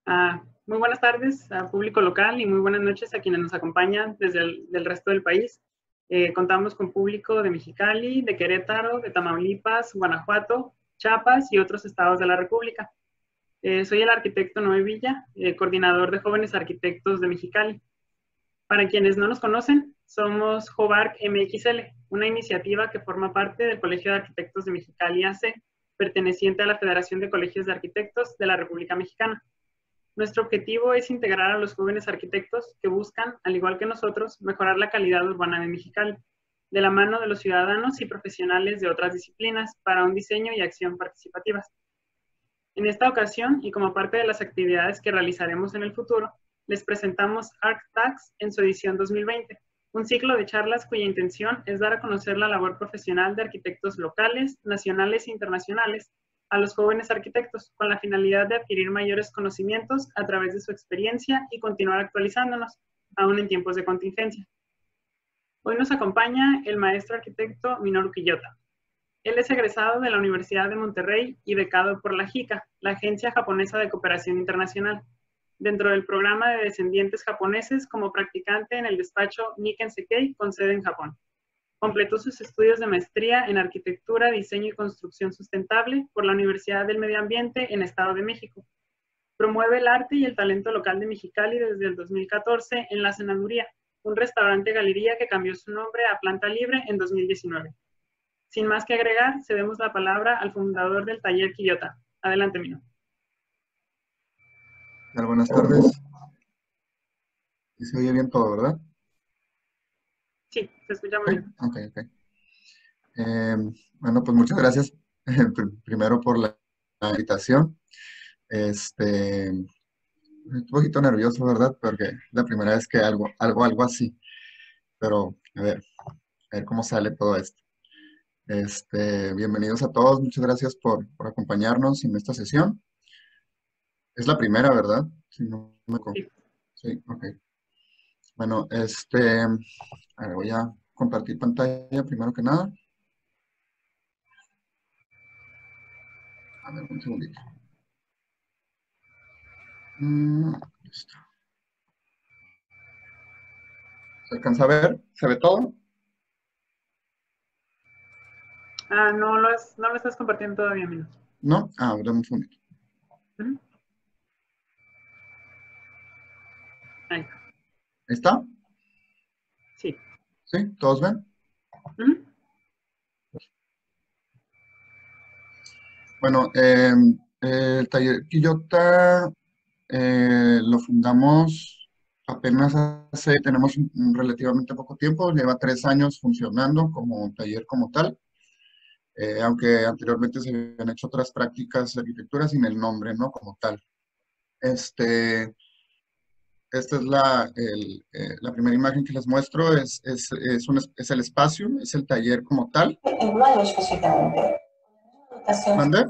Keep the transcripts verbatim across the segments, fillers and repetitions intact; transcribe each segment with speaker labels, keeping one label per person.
Speaker 1: Uh, muy buenas tardes al público local y muy buenas noches a quienes nos acompañan desde el del resto del país. Eh, contamos con público de Mexicali, de Querétaro, de Tamaulipas, Guanajuato, Chiapas y otros estados de la República. Eh, soy el arquitecto Noé Villa, eh, coordinador de jóvenes arquitectos de Mexicali. Para quienes no nos conocen, somos Jovarc M X L, una iniciativa que forma parte del Colegio de Arquitectos de Mexicali A C, perteneciente a la Federación de Colegios de Arquitectos de la República Mexicana. Nuestro objetivo es integrar a los jóvenes arquitectos que buscan, al igual que nosotros, mejorar la calidad urbana de Mexicali, de la mano de los ciudadanos y profesionales de otras disciplinas para un diseño y acción participativas. En esta ocasión, y como parte de las actividades que realizaremos en el futuro, les presentamos ArcTags en su edición dos mil veinte, un ciclo de charlas cuya intención es dar a conocer la labor profesional de arquitectos locales, nacionales e internacionales a los jóvenes arquitectos, con la finalidad de adquirir mayores conocimientos a través de su experiencia y continuar actualizándonos, aún en tiempos de contingencia. Hoy nos acompaña el maestro arquitecto Minoru Quillota. Él es egresado de la Universidad de Monterrey y becado por la JICA, la Agencia Japonesa de Cooperación Internacional, dentro del programa de descendientes japoneses como practicante en el despacho Nikken Sekkei con sede en Japón. Completó sus estudios de maestría en Arquitectura, Diseño y Construcción Sustentable por la Universidad del Medio Ambiente en Estado de México. Promueve el arte y el talento local de Mexicali desde el dos mil catorce en La Senaduría, un restaurante-galería que cambió su nombre a Planta Libre en dos mil diecinueve. Sin más que agregar, cedemos la palabra al fundador del taller Quillota. Adelante, Mino.
Speaker 2: Hola, buenas tardes. Se oye bien todo, ¿verdad?
Speaker 1: Sí, se escucha muy bien.
Speaker 2: Ok, ok. Eh, bueno, pues muchas gracias primero por la, la invitación. Este, un poquito nervioso, ¿verdad? Porque es la primera vez que algo, algo, algo así. Pero, a ver, a ver cómo sale todo esto. Este, bienvenidos a todos, muchas gracias por, por acompañarnos en esta sesión. Es la primera, ¿verdad? Si no me
Speaker 1: Sí.
Speaker 2: Sí, ok. Bueno, este, a ver, voy a compartir pantalla primero que nada. A ver, un segundito. Mm, listo. ¿Se alcanza a ver? ¿Se ve todo?
Speaker 1: Ah, no lo, es, no lo estás compartiendo todavía, Mino.
Speaker 2: ¿No? Ah, dame un segundito.
Speaker 1: Uh-huh. Ahí está.
Speaker 2: ¿Está?
Speaker 1: Sí.
Speaker 2: ¿Sí? ¿Todos ven?
Speaker 1: Uh-huh.
Speaker 2: Bueno, eh, el taller Quillota eh, lo fundamos apenas hace, tenemos un, un relativamente poco tiempo, lleva tres años funcionando como taller como tal, eh, aunque anteriormente se habían hecho otras prácticas de arquitectura sin el nombre, ¿no? Como tal. Este, esta es la, el, eh, la primera imagen que les muestro, es, es, es, un, es el espacio, es el taller como tal. ¿Mande?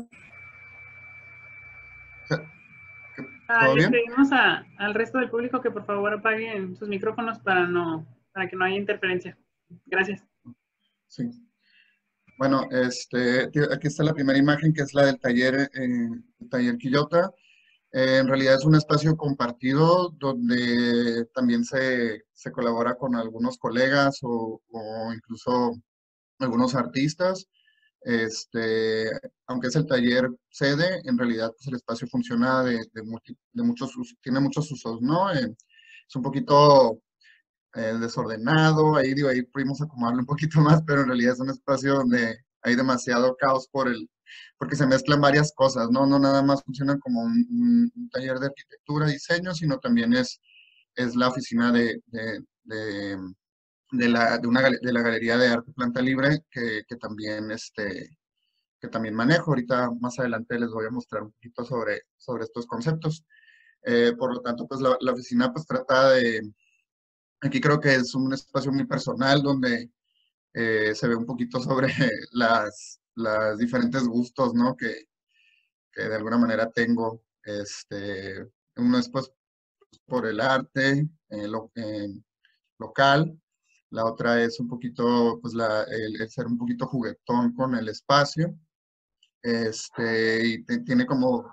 Speaker 1: Ah,
Speaker 2: ¿Todo
Speaker 1: le
Speaker 2: bien?
Speaker 1: pedimos a, al resto del público que por favor apaguen sus micrófonos para, no, para que no haya interferencia. Gracias.
Speaker 2: Sí. Bueno, este, aquí está la primera imagen, que es la del taller, eh, el taller Quillota. Eh, en realidad es un espacio compartido donde también se, se colabora con algunos colegas o, o incluso algunos artistas. Este, aunque es el taller sede, en realidad pues, el espacio funciona de, de, multi, de muchos usos, tiene muchos usos, ¿no? Eh, es un poquito eh, desordenado, ahí digo, ahí pudimos acomodarlo un poquito más, pero en realidad es un espacio donde hay demasiado caos por el, porque se mezclan varias cosas, ¿no? No nada más funciona como un, un, un taller de arquitectura, diseño, sino también es, es la oficina de, de, de, de la, de, una, de la Galería de Arte Planta Libre, que, que también este, que también manejo. Ahorita más adelante les voy a mostrar un poquito sobre, sobre estos conceptos. Eh, por lo tanto, pues la, la oficina pues trata de, aquí creo que es un espacio muy personal donde eh, se ve un poquito sobre las, las diferentes gustos, ¿no? Que, que de alguna manera tengo. Este, uno es pues por el arte eh, lo, eh, local, la otra es un poquito, pues la, el, el ser un poquito juguetón con el espacio. Este, y te, tiene como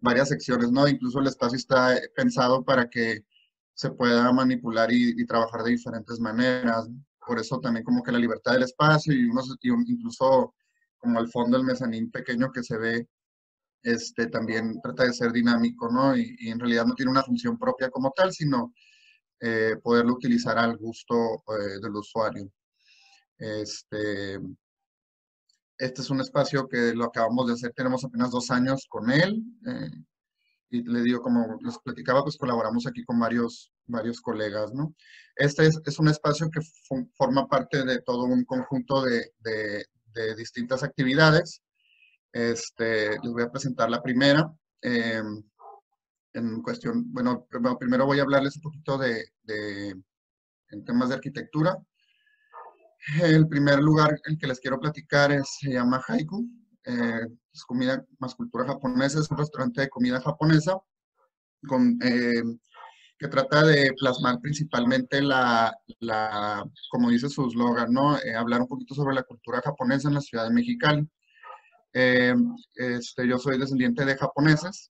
Speaker 2: varias secciones, ¿no? Incluso el espacio está pensado para que se pueda manipular y, y trabajar de diferentes maneras. Por eso también como que la libertad del espacio y, unos, y un, incluso como al fondo el mezanín pequeño que se ve, este, también trata de ser dinámico, ¿no? Y, y en realidad no tiene una función propia como tal, sino eh, poderlo utilizar al gusto eh, del usuario. Este, este es un espacio que lo acabamos de hacer, tenemos apenas dos años con él. Eh, y le digo, como les platicaba, pues colaboramos aquí con varios, varios colegas, ¿no? Este es, es un espacio que forma parte de todo un conjunto de, de, de distintas actividades. Este, les voy a presentar la primera. Eh, en cuestión, bueno, primero voy a hablarles un poquito de, de en temas de arquitectura. El primer lugar en que les quiero platicar es, se llama Haiku. Eh, es comida más cultura japonesa, es un restaurante de comida japonesa con, eh, que trata de plasmar principalmente la, la como dice su eslogan, ¿no? Eh, hablar un poquito sobre la cultura japonesa en la ciudad de Mexicali. Eh, este, yo soy descendiente de japoneses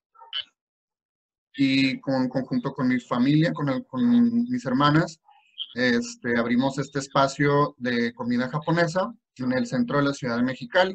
Speaker 2: y con, conjunto con mi familia, con, el, con mis hermanas, este, abrimos este espacio de comida japonesa en el centro de la ciudad de Mexicali.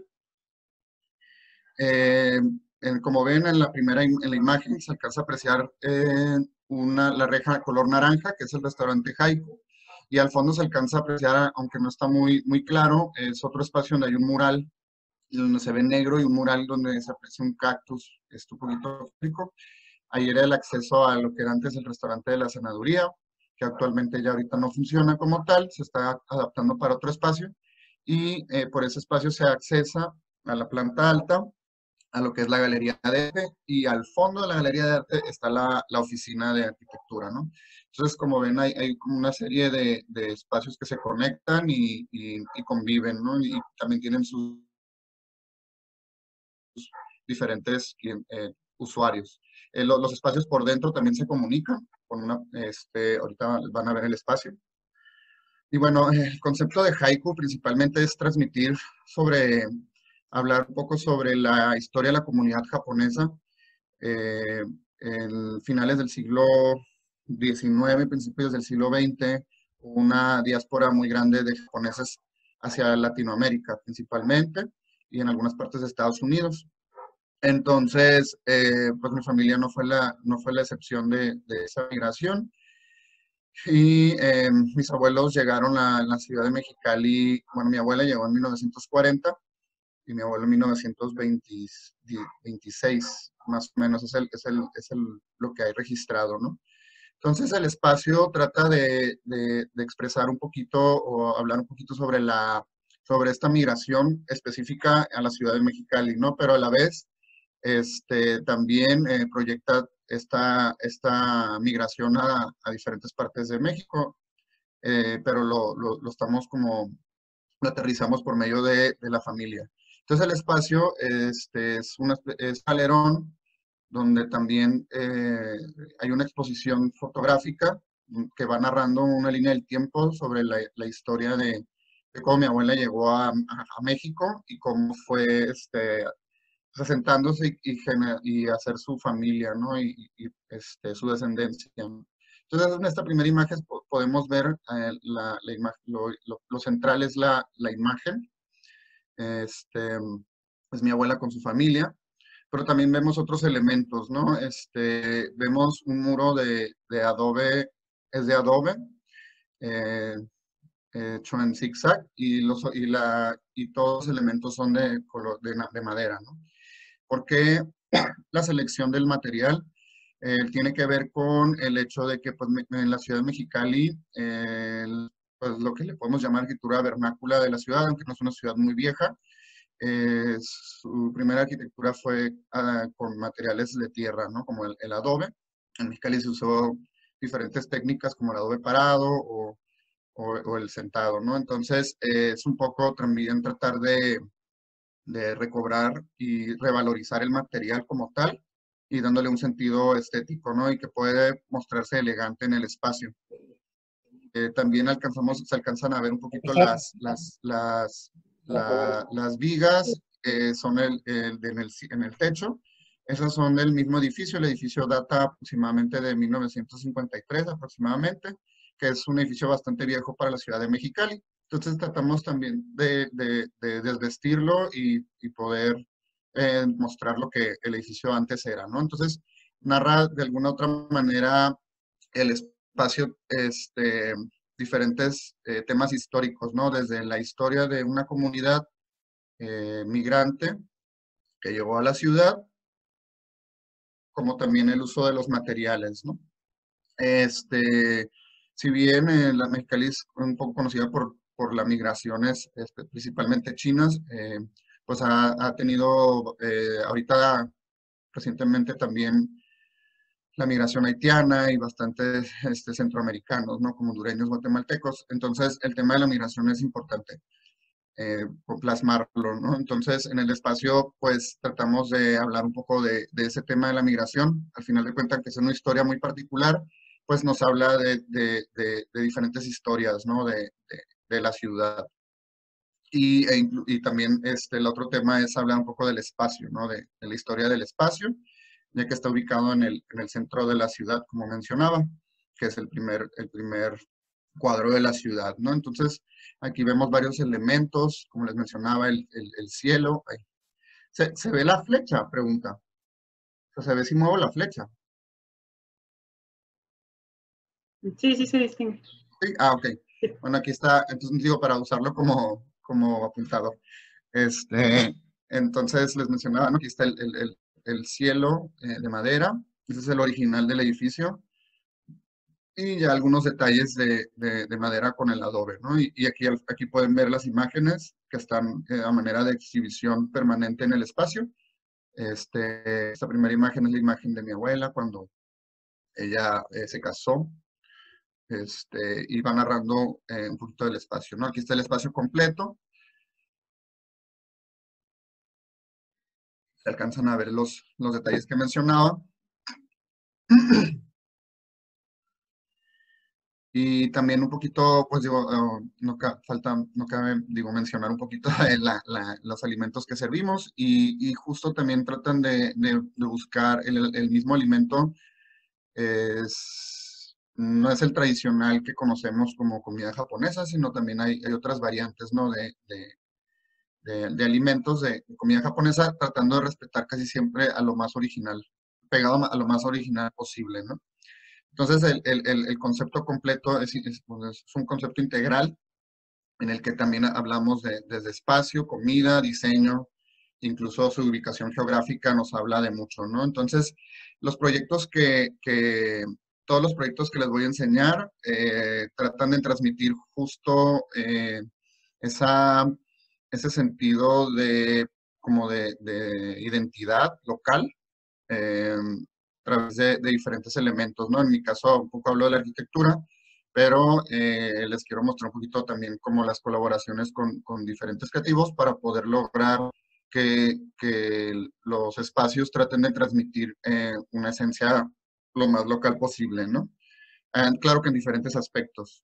Speaker 2: Eh, en, como ven en la primera en la imagen se alcanza a apreciar eh, una, la reja de color naranja, que es el restaurante Haiku, y al fondo se alcanza a apreciar, aunque no está muy, muy claro, es otro espacio donde hay un mural donde se ve negro y un mural donde se aprecia un cactus, que es un poquito rico. Ahí era el acceso a lo que era antes el restaurante de la Senaduría, que actualmente ya ahorita no funciona como tal, se está adaptando para otro espacio, y eh, por ese espacio se accesa a la planta alta, a lo que es la Galería de Arte, y al fondo de la Galería de Arte está la, la oficina de arquitectura, ¿no? Entonces, como ven, hay, hay como una serie de, de espacios que se conectan y, y, y conviven, ¿no? Y también tienen sus diferentes eh, usuarios. Eh, lo, los espacios por dentro también se comunican con una, este, ahorita van a ver el espacio. Y bueno, el concepto de Haiku principalmente es transmitir sobre, hablar un poco sobre la historia de la comunidad japonesa eh, en finales del siglo diecinueve, principios del siglo veinte, una diáspora muy grande de japoneses hacia Latinoamérica principalmente y en algunas partes de Estados Unidos. Entonces, eh, pues mi familia no fue la, no fue la excepción de, de esa migración. Y eh, mis abuelos llegaron a la ciudad de Mexicali, bueno, mi abuela llegó en mil novecientos cuarenta y mi abuelo en mil novecientos veintiséis, más o menos, es, el, es, el, es el, lo que hay registrado, ¿no? Entonces el espacio trata de, de, de expresar un poquito o hablar un poquito sobre, la, sobre esta migración específica a la ciudad de Mexicali, ¿no? Pero a la vez este, también eh, proyecta esta, esta migración a, a diferentes partes de México, eh, pero lo, lo, lo, estamos como, lo aterrizamos por medio de, de la familia. Entonces el espacio este, es un es alerón donde también eh, hay una exposición fotográfica que va narrando una línea del tiempo sobre la, la historia de, de, cómo mi abuela llegó a, a, a México y cómo fue este, asentándose y, y, y, hacer su familia, ¿no? Y, y este, su descendencia, ¿no? Entonces, en esta primera imagen podemos ver eh, la, la imagen, lo, lo, lo, central es la, la imagen. Este, es mi abuela con su familia, pero también vemos otros elementos, ¿no? Este, vemos un muro de, de adobe, es de adobe, eh, hecho en zigzag, y, los, y, la, y todos los elementos son de, color, de, de madera, ¿no? Porque la selección del material eh, tiene que ver con el hecho de que pues, en la ciudad de Mexicali, eh, pues, lo que le podemos llamar arquitectura vernácula de la ciudad, aunque no es una ciudad muy vieja, eh, su primera arquitectura fue uh, con materiales de tierra, ¿no? Como el, el adobe. En Mexicali se usó diferentes técnicas como el adobe parado o, o, o el sentado, ¿no? Entonces, eh, es un poco también tratar de de recobrar y revalorizar el material como tal y dándole un sentido estético, ¿no? Y que puede mostrarse elegante en el espacio. Eh, también alcanzamos, se alcanzan a ver un poquito las, las, las, la, las vigas, eh, son el, el, en, el, en el techo, Esas son del mismo edificio. El edificio data aproximadamente de mil novecientos cincuenta y tres aproximadamente, que es un edificio bastante viejo para la ciudad de Mexicali. Entonces tratamos también de, de, de desvestirlo y, y poder eh, mostrar lo que el edificio antes era, ¿no? Entonces narra de alguna otra manera el espacio, este, diferentes eh, temas históricos, ¿no? Desde la historia de una comunidad eh, migrante que llegó a la ciudad, como también el uso de los materiales, ¿no? Este, si bien eh, la Mexicali es un poco conocida por, por las migraciones, este, principalmente chinas, eh, pues ha, ha tenido eh, ahorita recientemente también la migración haitiana y bastantes este, centroamericanos, ¿no? Como hondureños, guatemaltecos. Entonces, el tema de la migración es importante eh, por plasmarlo, ¿no? Entonces, en el espacio, pues, tratamos de hablar un poco de, de ese tema de la migración. Al final de cuentas, que es una historia muy particular, pues nos habla de, de, de, de diferentes historias, ¿no? De, de, de la ciudad. Y, e y, también este, el otro tema es hablar un poco del espacio, ¿no? De, de la historia del espacio, ya que está ubicado en el, en el centro de la ciudad, como mencionaba, que es el primer, el primer cuadro de la ciudad, ¿no? Entonces, aquí vemos varios elementos, como les mencionaba, el, el, el cielo. Ay, ¿Se, ¿Se ve la flecha? Pregunta. O sea, ¿se ve si muevo la flecha?
Speaker 1: Sí, sí se distingue.
Speaker 2: ¿Sí? Ah, ok. Bueno, aquí está, entonces digo, para usarlo como, como apuntador. Este, entonces les mencionaba, ¿no? Aquí está el, el, el, el cielo eh, de madera. Ese es el original del edificio. Y ya algunos detalles de, de, de madera con el adobe, ¿no? Y, y aquí, aquí pueden ver las imágenes que están eh, a manera de exhibición permanente en el espacio. Este, esta primera imagen es la imagen de mi abuela cuando ella eh, se casó. Este, y va narrando eh, un poquito del espacio, ¿no? Aquí está el espacio completo. Se alcanzan a ver los, los detalles que mencionaba. Y también un poquito, pues digo, uh, no ca falta, no cabe, digo, mencionar un poquito de la, la, los alimentos que servimos y, y justo también tratan de, de, de buscar el, el, mismo alimento. Es, no es el tradicional que conocemos como comida japonesa, sino también hay, hay otras variantes, ¿no? De, de, de, de alimentos de, de comida japonesa, tratando de respetar casi siempre a lo más original, pegado a lo más original posible, ¿no? Entonces, el, el, el, el concepto completo es, es, pues, es, un concepto integral en el que también hablamos de, desde espacio, comida, diseño, incluso su ubicación geográfica nos habla de mucho, ¿no? Entonces, los proyectos que, que todos los proyectos que les voy a enseñar eh, tratan de transmitir justo eh, esa, ese sentido de, como de, de identidad local, eh, a través de, de, diferentes elementos, ¿no? En mi caso, un poco hablo de la arquitectura, pero eh, les quiero mostrar un poquito también como las colaboraciones con, con diferentes creativos para poder lograr que, que los espacios traten de transmitir eh, una esencia lo más local posible, ¿no? Eh, claro que en diferentes aspectos.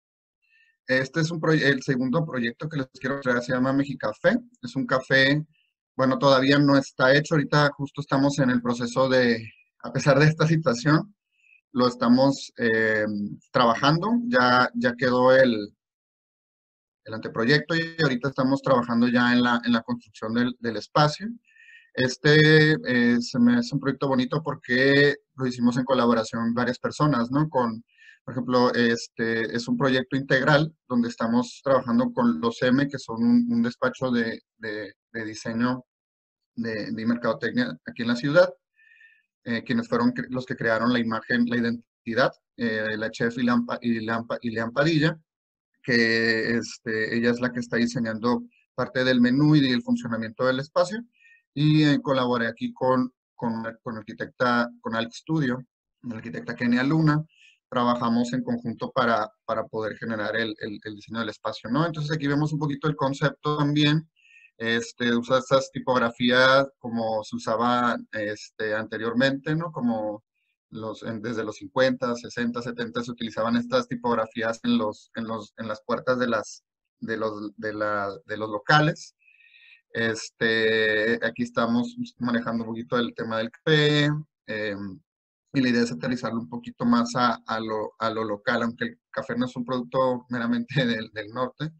Speaker 2: Este es un el segundo proyecto que les quiero traer, se llama Mexicafé. Es un café, bueno, todavía no está hecho, ahorita justo estamos en el proceso de, a pesar de esta situación, lo estamos eh, trabajando, ya, ya quedó el, el anteproyecto y ahorita estamos trabajando ya en la, en la construcción del, del espacio. Este eh, se me hace un proyecto bonito porque lo hicimos en colaboración varias personas, ¿no? Con, por ejemplo, este es un proyecto integral donde estamos trabajando con los M, que son un, un despacho de, de, de diseño de, de mercadotecnia aquí en la ciudad, eh, quienes fueron los que crearon la imagen, la identidad, eh, la chef Ileán, Ileán Padilla, que este, ella es la que está diseñando parte del menú y del funcionamiento del espacio. Y eh, colaboré aquí con, con, con arquitecta, con Alc Studio, la arquitecta Kenia Luna. Trabajamos en conjunto para, para poder generar el, el, el diseño del espacio, ¿no? Entonces aquí vemos un poquito el concepto también. Este, usa estas tipografías como se usaba este, anteriormente, ¿no? Como los, en, desde los cincuenta, sesenta, setenta se utilizaban estas tipografías en, los, en, los, en las puertas de, las, de, los, de, la, de los locales. Este, aquí estamos manejando un poquito el tema del café, eh, y la idea es aterrizarlo un poquito más a, a, lo, a lo local, aunque el café no es un producto meramente del, del norte.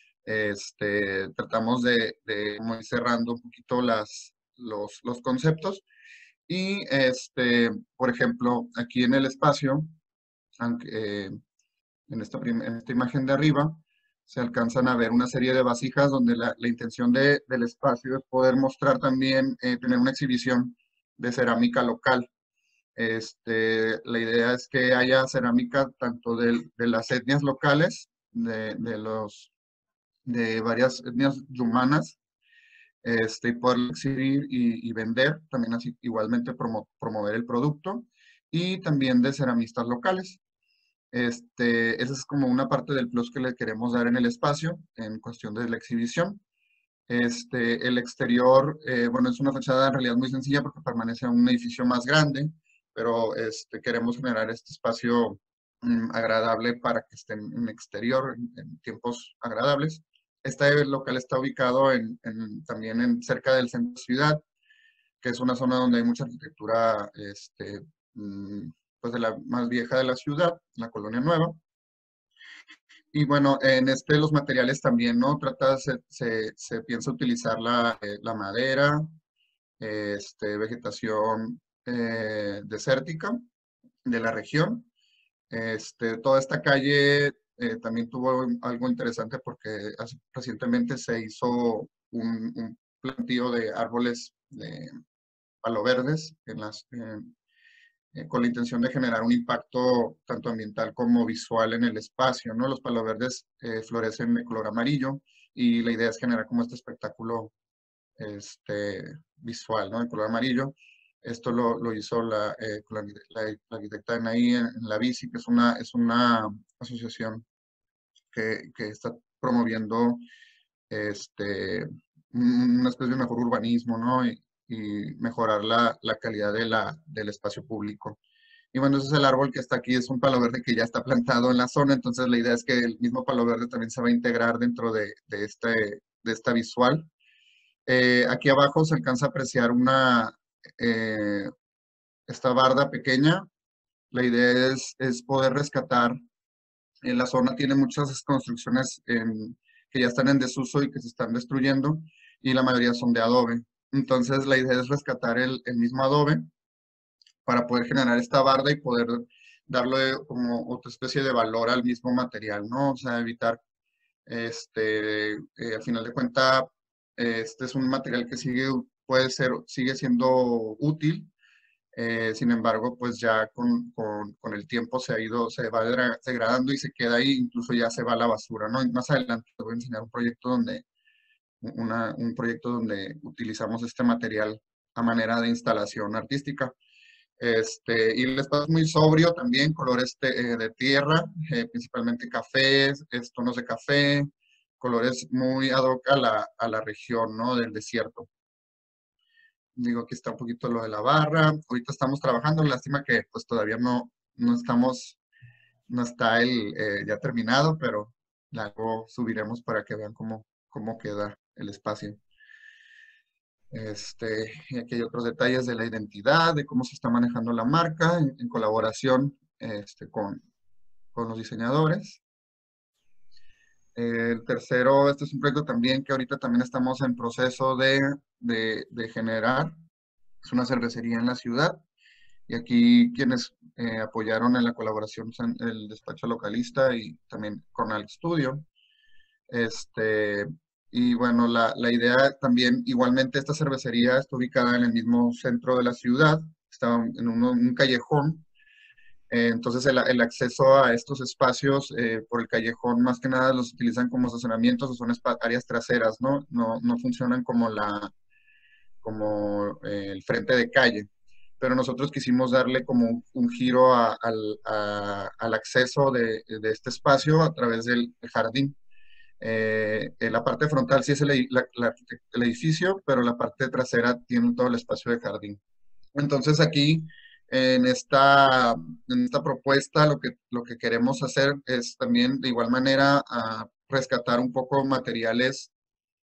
Speaker 2: Este, tratamos de, de como ir cerrando un poquito las, los, los conceptos. Y, este, por ejemplo, aquí en el espacio, aunque, eh, en esta, prim- en esta imagen de arriba, se alcanzan a ver una serie de vasijas donde la, la intención de- del espacio es poder mostrar también, eh, tener una exhibición de cerámica local. Este, la idea es que haya cerámica tanto del- de, las etnias locales, de, de los, de varias etnias yumanas, este, y poder exhibir y, y vender, también así igualmente promo- promover el producto, y también de ceramistas locales. Este, esa es como una parte del plus que le queremos dar en el espacio en cuestión de la exhibición. Este, el exterior, eh, bueno, es una fachada en realidad muy sencilla porque permanece en un edificio más grande, pero este, queremos generar este espacio mm, agradable para que estén en exterior en, en tiempos agradables. Este local está ubicado en, en- también en, cerca del centro de ciudad, que es una zona donde hay mucha arquitectura, este, mm, pues de la más vieja de la ciudad, la Colonia Nueva. Y bueno, en este los materiales también, ¿no? Trata, se, se, se piensa utilizar la, eh, la madera, este, vegetación eh, desértica de la región. Este, toda esta calle eh, también tuvo algo interesante porque hace- recientemente se hizo un, un plantío de árboles de palo verdes en las, en- eh, con la intención de generar un impacto tanto ambiental como visual en el espacio, ¿no? Los palos verdes eh, florecen de color amarillo y la idea es generar como este espectáculo este, visual, ¿no? De color amarillo. Esto lo, lo hizo la, eh, la, la, la arquitecta Anaí en, en la Bici, que es una, es una asociación que, que está promoviendo este, una especie de mejor urbanismo, ¿no? Y, y mejorar la, la calidad de la, del espacio público. Y bueno, ese es el árbol que está aquí, es un palo verde que ya está plantado en la zona, entonces la idea es que el mismo palo verde también se va a integrar dentro de, de, este, de esta visual. Eh, aquí abajo se alcanza a apreciar una, eh, esta barda pequeña. La idea es, es poder rescatar. En la zona tiene muchas construcciones en- que ya están en desuso y que se están destruyendo, y la mayoría son de adobe. Entonces la idea es rescatar el, el mismo adobe para poder generar esta barda y poder darle como otra especie de valor al mismo material, ¿no? O sea, evitar, este, eh, al final de cuentas, este es un material que sigue, puede ser, sigue siendo útil. Eh, sin embargo, pues ya con, con, con el tiempo se ha ido, se va degra- degradando y se queda ahí, incluso ya se va a la basura, ¿no? Y más adelante te voy a enseñar un proyecto donde, una, un proyecto donde utilizamos este material a manera de instalación artística. Este, y el espacio es muy sobrio también, colores de, eh, de tierra, eh, principalmente cafés, es, tonos de café, colores muy ad hoc a la, a la región, ¿no? Del desierto. Digo, aquí está un poquito lo de la barra. Ahorita estamos trabajando, lástima que pues todavía no, no estamos, no está el eh, ya terminado, pero luego subiremos para que vean cómo, cómo queda el espacio. Este, y aquí hay otros detalles de la identidad, de cómo se está manejando la marca en, en colaboración este, con, con los diseñadores. El tercero, este es un proyecto también que ahorita también estamos en proceso de, de, de generar. Es una cervecería en la ciudad. Y aquí quienes eh, apoyaron en la colaboración son el despacho localista y también Cornell Studio. Este, y bueno, la, la idea también, igualmente esta cervecería está ubicada en el mismo centro de la ciudad, está en un, un callejón. Eh, entonces el, el, acceso a estos espacios eh, por el callejón más que nada los utilizan como estacionamientos o son áreas traseras, ¿no? No, no funcionan como, la, como eh, el frente de calle, pero nosotros quisimos darle como un, un giro a, al, a, al acceso de, de, este espacio a través del jardín. Eh, en la parte frontal sí es el, la, la, el, edificio, pero la parte trasera tiene todo el espacio de jardín. Entonces aquí, en esta, en esta propuesta, lo que, lo que queremos hacer es también de igual manera a rescatar un poco materiales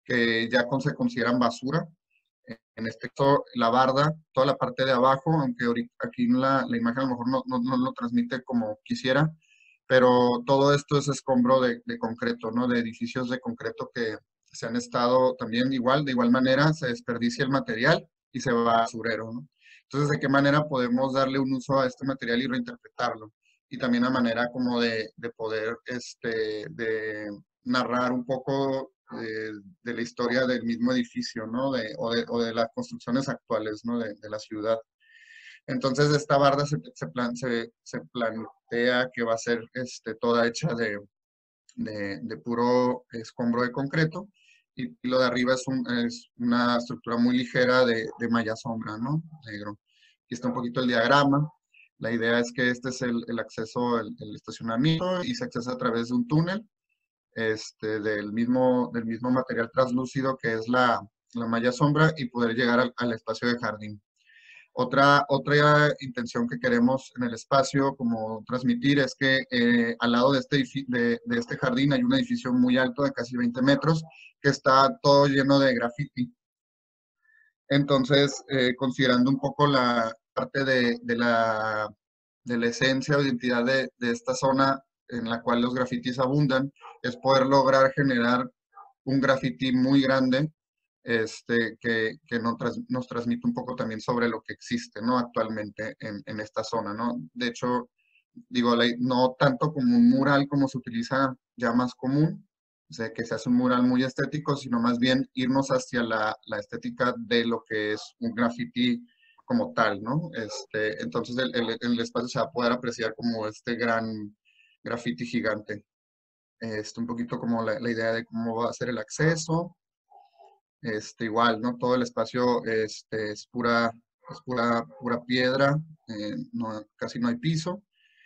Speaker 2: que ya con, se consideran basura. En este caso, la barda, toda la parte de abajo, aunque ahorita, aquí la, la imagen a lo mejor no, no, no lo transmite como quisiera, pero todo esto es escombro de, de concreto, ¿no? De edificios de concreto que se han estado también igual, de igual manera, se desperdicia el material y se va a basurero, ¿no? Entonces, ¿de qué manera podemos darle un uso a este material y reinterpretarlo? Y también a manera como de, de poder, este, de narrar un poco de, de la historia del mismo edificio, ¿no? De, o, de, o de las construcciones actuales, ¿no? De, de la ciudad. Entonces, esta barda se, se, plan, se, se plantea que va a ser este, toda hecha de, de, de puro escombro de concreto, y lo de arriba es, un, es una estructura muy ligera de, de malla sombra, ¿no? Negro. Aquí está un poquito el diagrama. La idea es que este es el, el acceso, el, el estacionamiento, y se accesa a través de un túnel este, del, mismo, del mismo material translúcido que es la, la malla sombra, y poder llegar al, al espacio de jardín. Otra, otra intención que queremos en el espacio como transmitir es que eh, al lado de este, de, de este jardín hay un edificio muy alto de casi veinte metros que está todo lleno de graffiti. Entonces, eh, considerando un poco la parte de, de, la, de la esencia o identidad de, de esta zona en la cual los grafitis abundan, es poder lograr generar un graffiti muy grande este, que, que nos, tras, nos transmite un poco también sobre lo que existe, ¿no? Actualmente en, en esta zona, ¿no? De hecho, digo, no tanto como un mural como se utiliza ya más común, o sea, que se hace un mural muy estético, sino más bien irnos hacia la, la estética de lo que es un graffiti como tal, ¿no? Este, entonces el, el, el espacio se va a poder apreciar como este gran graffiti gigante. Este, un poquito como la, la idea de cómo va a ser el acceso. Este, igual, ¿no? Todo el espacio este, es pura, es pura, pura piedra, eh, no, casi no hay piso.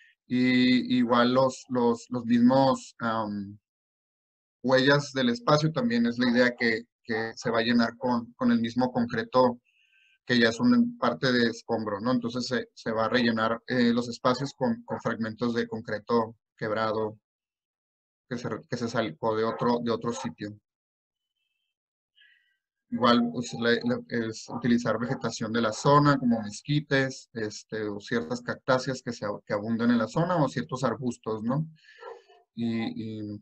Speaker 2: Y igual los, los, los mismos um, huellas del espacio también es la idea que, que se va a llenar con, con el mismo concreto que ya es una parte de escombro, ¿no? Entonces se, se va a rellenar eh, los espacios con, con fragmentos de concreto quebrado que se, que se sacó de otro, de otro sitio. Igual pues, la, la, es utilizar vegetación de la zona, como mezquites, este, o ciertas cactáceas que, se, que abundan en la zona, o ciertos arbustos, ¿no? Y, y,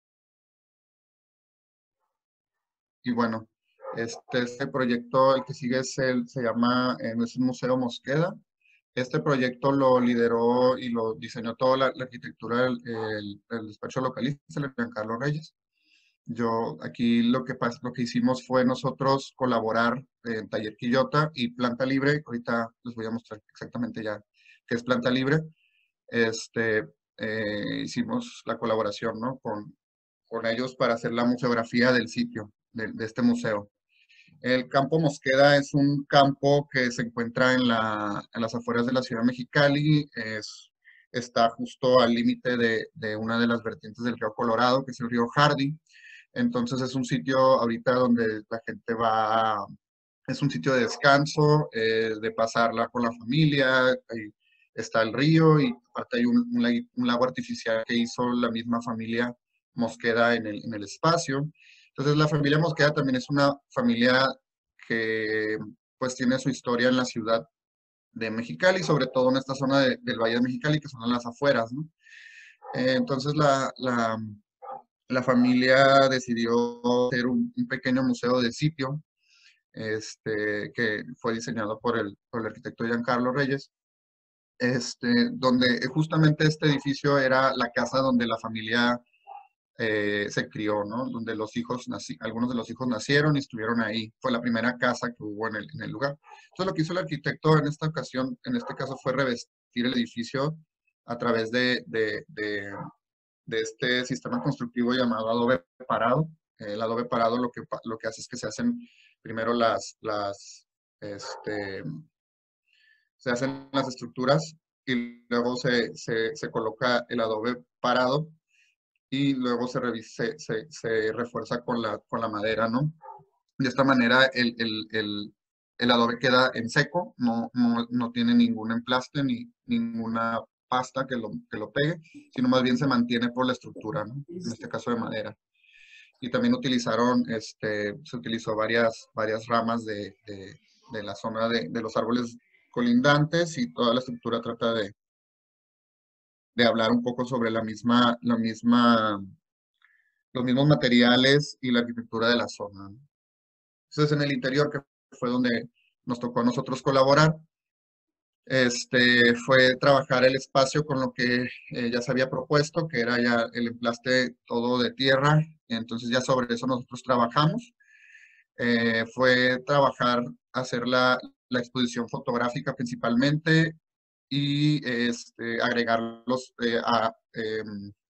Speaker 2: y bueno, este, este proyecto, el que sigue es el, se llama, eh, es el Museo Mosqueda. Este proyecto lo lideró y lo diseñó toda la, la arquitectura del el, el despacho localista, el Giancarlo Reyes. Yo aquí lo que, pas, lo que hicimos fue nosotros colaborar en Taller Quillota y Planta Libre. Ahorita les voy a mostrar exactamente ya qué es Planta Libre. Este, eh, hicimos la colaboración, ¿no? con, con ellos para hacer la museografía del sitio, de, de este museo. El Campo Mosqueda es un campo que se encuentra en, la, en las afueras de la ciudad de Mexicali. Es, está justo al límite de, de una de las vertientes del río Colorado, que es el río Hardy. Entonces es un sitio ahorita donde la gente va, es un sitio de descanso, eh, de pasarla con la familia. Ahí está el río y aparte hay un, un, un lago artificial que hizo la misma familia Mosqueda en el, en el espacio. Entonces la familia Mosqueda también es una familia que pues tiene su historia en la ciudad de Mexicali, sobre todo en esta zona de, del Valle de Mexicali, que son en las afueras, ¿no? Eh, entonces la, la, la, familia decidió hacer un, un pequeño museo del sitio, este, que fue diseñado por el, por el arquitecto Giancarlo Reyes, este, donde justamente este edificio era la casa donde la familia eh, se crió, ¿no? Donde los hijos, nací, algunos de los hijos nacieron y estuvieron ahí. Fue la primera casa que hubo en el, en el lugar. Entonces lo que hizo el arquitecto en esta ocasión, en este caso, fue revestir el edificio a través de, de, de, de este sistema constructivo llamado adobe parado. El adobe parado lo que, lo que hace es que se hacen primero las, las, este, se hacen las estructuras y luego se, se, se coloca el adobe parado y luego se, revise, se, se refuerza con la, con la madera, ¿no? De esta manera el, el, el, el adobe queda en seco, no, no, no tiene ningún emplaste ni ninguna pasta que lo, que lo pegue, sino más bien se mantiene por la estructura, ¿no? En este caso de madera. y también utilizaron, este, se utilizó varias, varias ramas de, de, de la zona de, de los árboles colindantes, y toda la estructura trata de, de hablar un poco sobre la misma, la misma, los mismos materiales y la arquitectura de la zona, ¿no? Entonces, en el interior, que fue donde nos tocó a nosotros colaborar, este, fue trabajar el espacio con lo que eh, ya se había propuesto, que era ya el emplaste todo de tierra. Entonces ya sobre eso nosotros trabajamos. Eh, fue trabajar, hacer la, la exposición fotográfica principalmente, y este, agregar los, eh, a, eh,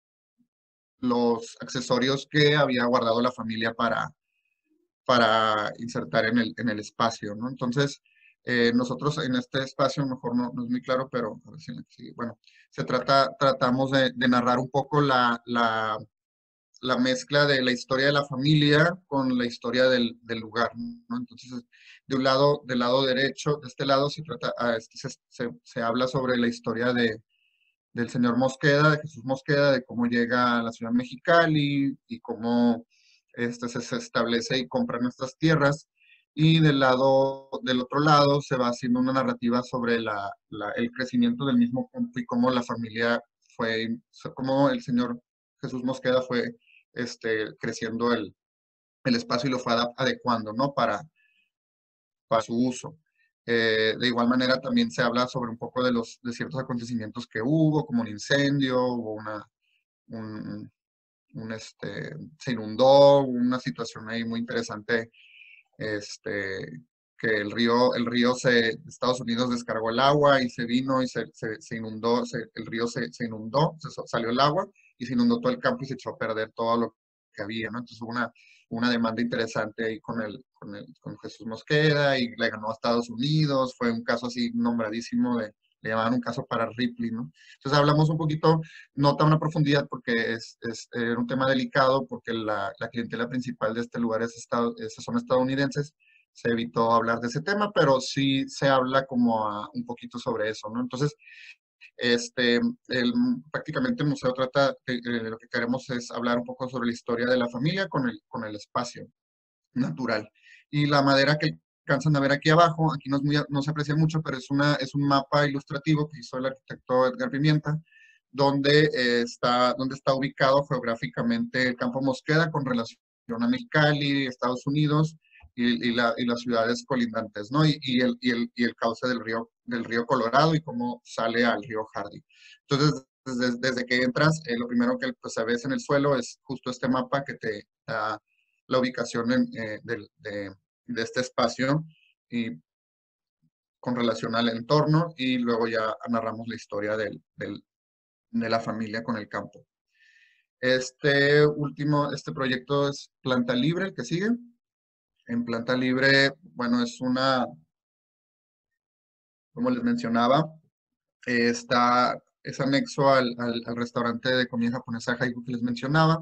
Speaker 2: los accesorios que había guardado la familia para, para insertar en el, en el espacio, ¿no? Entonces, eh, nosotros en este espacio, mejor no, no es muy claro, pero a ver si, si, bueno, se trata, tratamos de, de narrar un poco la, la, la, mezcla de la historia de la familia con la historia del, del lugar, ¿no? Entonces, de un lado, del lado derecho, de este lado se trata, este, se, se, se habla sobre la historia de, del señor Mosqueda, de Jesús Mosqueda, de cómo llega a la ciudad de Mexicali y cómo este, se, se establece y compra nuestras tierras. Y del lado, del otro lado se va haciendo una narrativa sobre la, la, el crecimiento del mismo campo y cómo la familia fue, cómo el señor Jesús Mosqueda fue este, creciendo el, el espacio y lo fue adecuando, ¿no? Para, para su uso. Eh, de igual manera también se habla sobre un poco de, los, de ciertos acontecimientos que hubo, como un incendio, hubo una, un, un, este, se inundó, una situación ahí muy interesante, este, que el río, el río se, Estados Unidos descargó el agua y se vino y se, se, se inundó, se, el río se, se inundó, se, salió el agua y se inundó todo el campo y se echó a perder todo lo que había, ¿no? Entonces hubo una, una demanda interesante ahí con, el, con, el, con Jesús Mosqueda, y le ganó a Estados Unidos. Fue un caso así nombradísimo, de, le llamaban un caso para Ripley, ¿no? Entonces hablamos un poquito, no tan a profundidad porque es, es eh, un tema delicado, porque la, la clientela principal de este lugar es estado, es, son estadounidenses. Se evitó hablar de ese tema, pero sí se habla como a, un poquito sobre eso, ¿no? Entonces, este, el, prácticamente el museo trata, de, eh, lo que queremos es hablar un poco sobre la historia de la familia con el, con el espacio natural. Y la madera que alcanzan a ver aquí abajo, aquí no, es muy, no se aprecia mucho, pero es, una, es un mapa ilustrativo que hizo el arquitecto Edgar Pimienta, donde, eh, está, donde está ubicado geográficamente el Campo Mosqueda con relación a Mexicali, Estados Unidos, y, y, la, y las ciudades colindantes, ¿no? Y, y, el, y, el, y el cauce del río, del río Colorado y cómo sale al río Hardy. Entonces, desde, desde que entras, eh, lo primero que pues, ves en el suelo es justo este mapa que te da la ubicación en, eh, de, de, de este espacio y con relación al entorno, y luego ya narramos la historia del, del, de la familia con el campo. Este último, este proyecto es Planta Libre, el que sigue. En Planta Libre, bueno, es una, como les mencionaba, eh, está, es anexo al, al, al restaurante de comida japonesa Haiku que les mencionaba.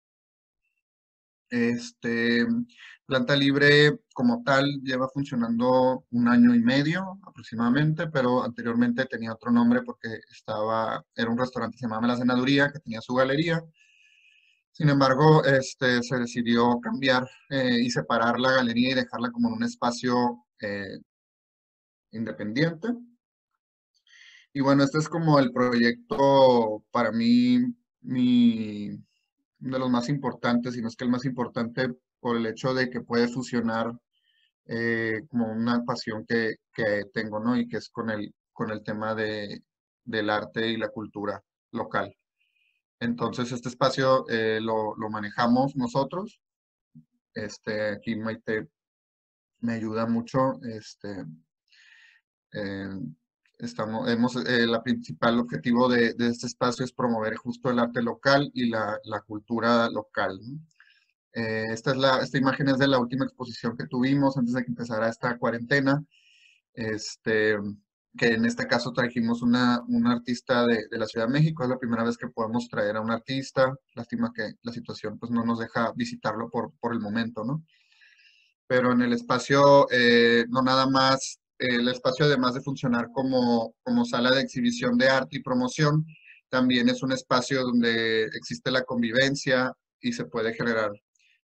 Speaker 2: Este, Planta Libre como tal lleva funcionando un año y medio aproximadamente, pero anteriormente tenía otro nombre porque estaba, era un restaurante que se llamaba La Cenaduría, que tenía su galería. Sin embargo, este, se decidió cambiar eh, y separar la galería y dejarla como en un espacio eh, independiente. Y bueno, este es como el proyecto para mí, mi, de los más importantes, y no es que el más importante, por el hecho de que puede fusionar eh, como una pasión que, que tengo, ¿no? Y que es con el, con el tema de, del arte y la cultura local. Entonces, este espacio eh, lo, lo manejamos nosotros. Este, aquí Maite me ayuda mucho. Este, eh, estamos, hemos, eh, la principal objetivo de, de, este espacio es promover justo el arte local y la, la cultura local, ¿no? Eh, esta, es la, esta imagen es de la última exposición que tuvimos antes de que empezara esta cuarentena. Este, que en este caso trajimos una, una artista de, de la Ciudad de México. Es la primera vez que podemos traer a un artista. Lástima que la situación pues, no nos deja visitarlo por, por el momento, ¿no? Pero en el espacio, eh, no nada más, eh, el espacio además de funcionar como, como sala de exhibición de arte y promoción, también es un espacio donde existe la convivencia y se puede generar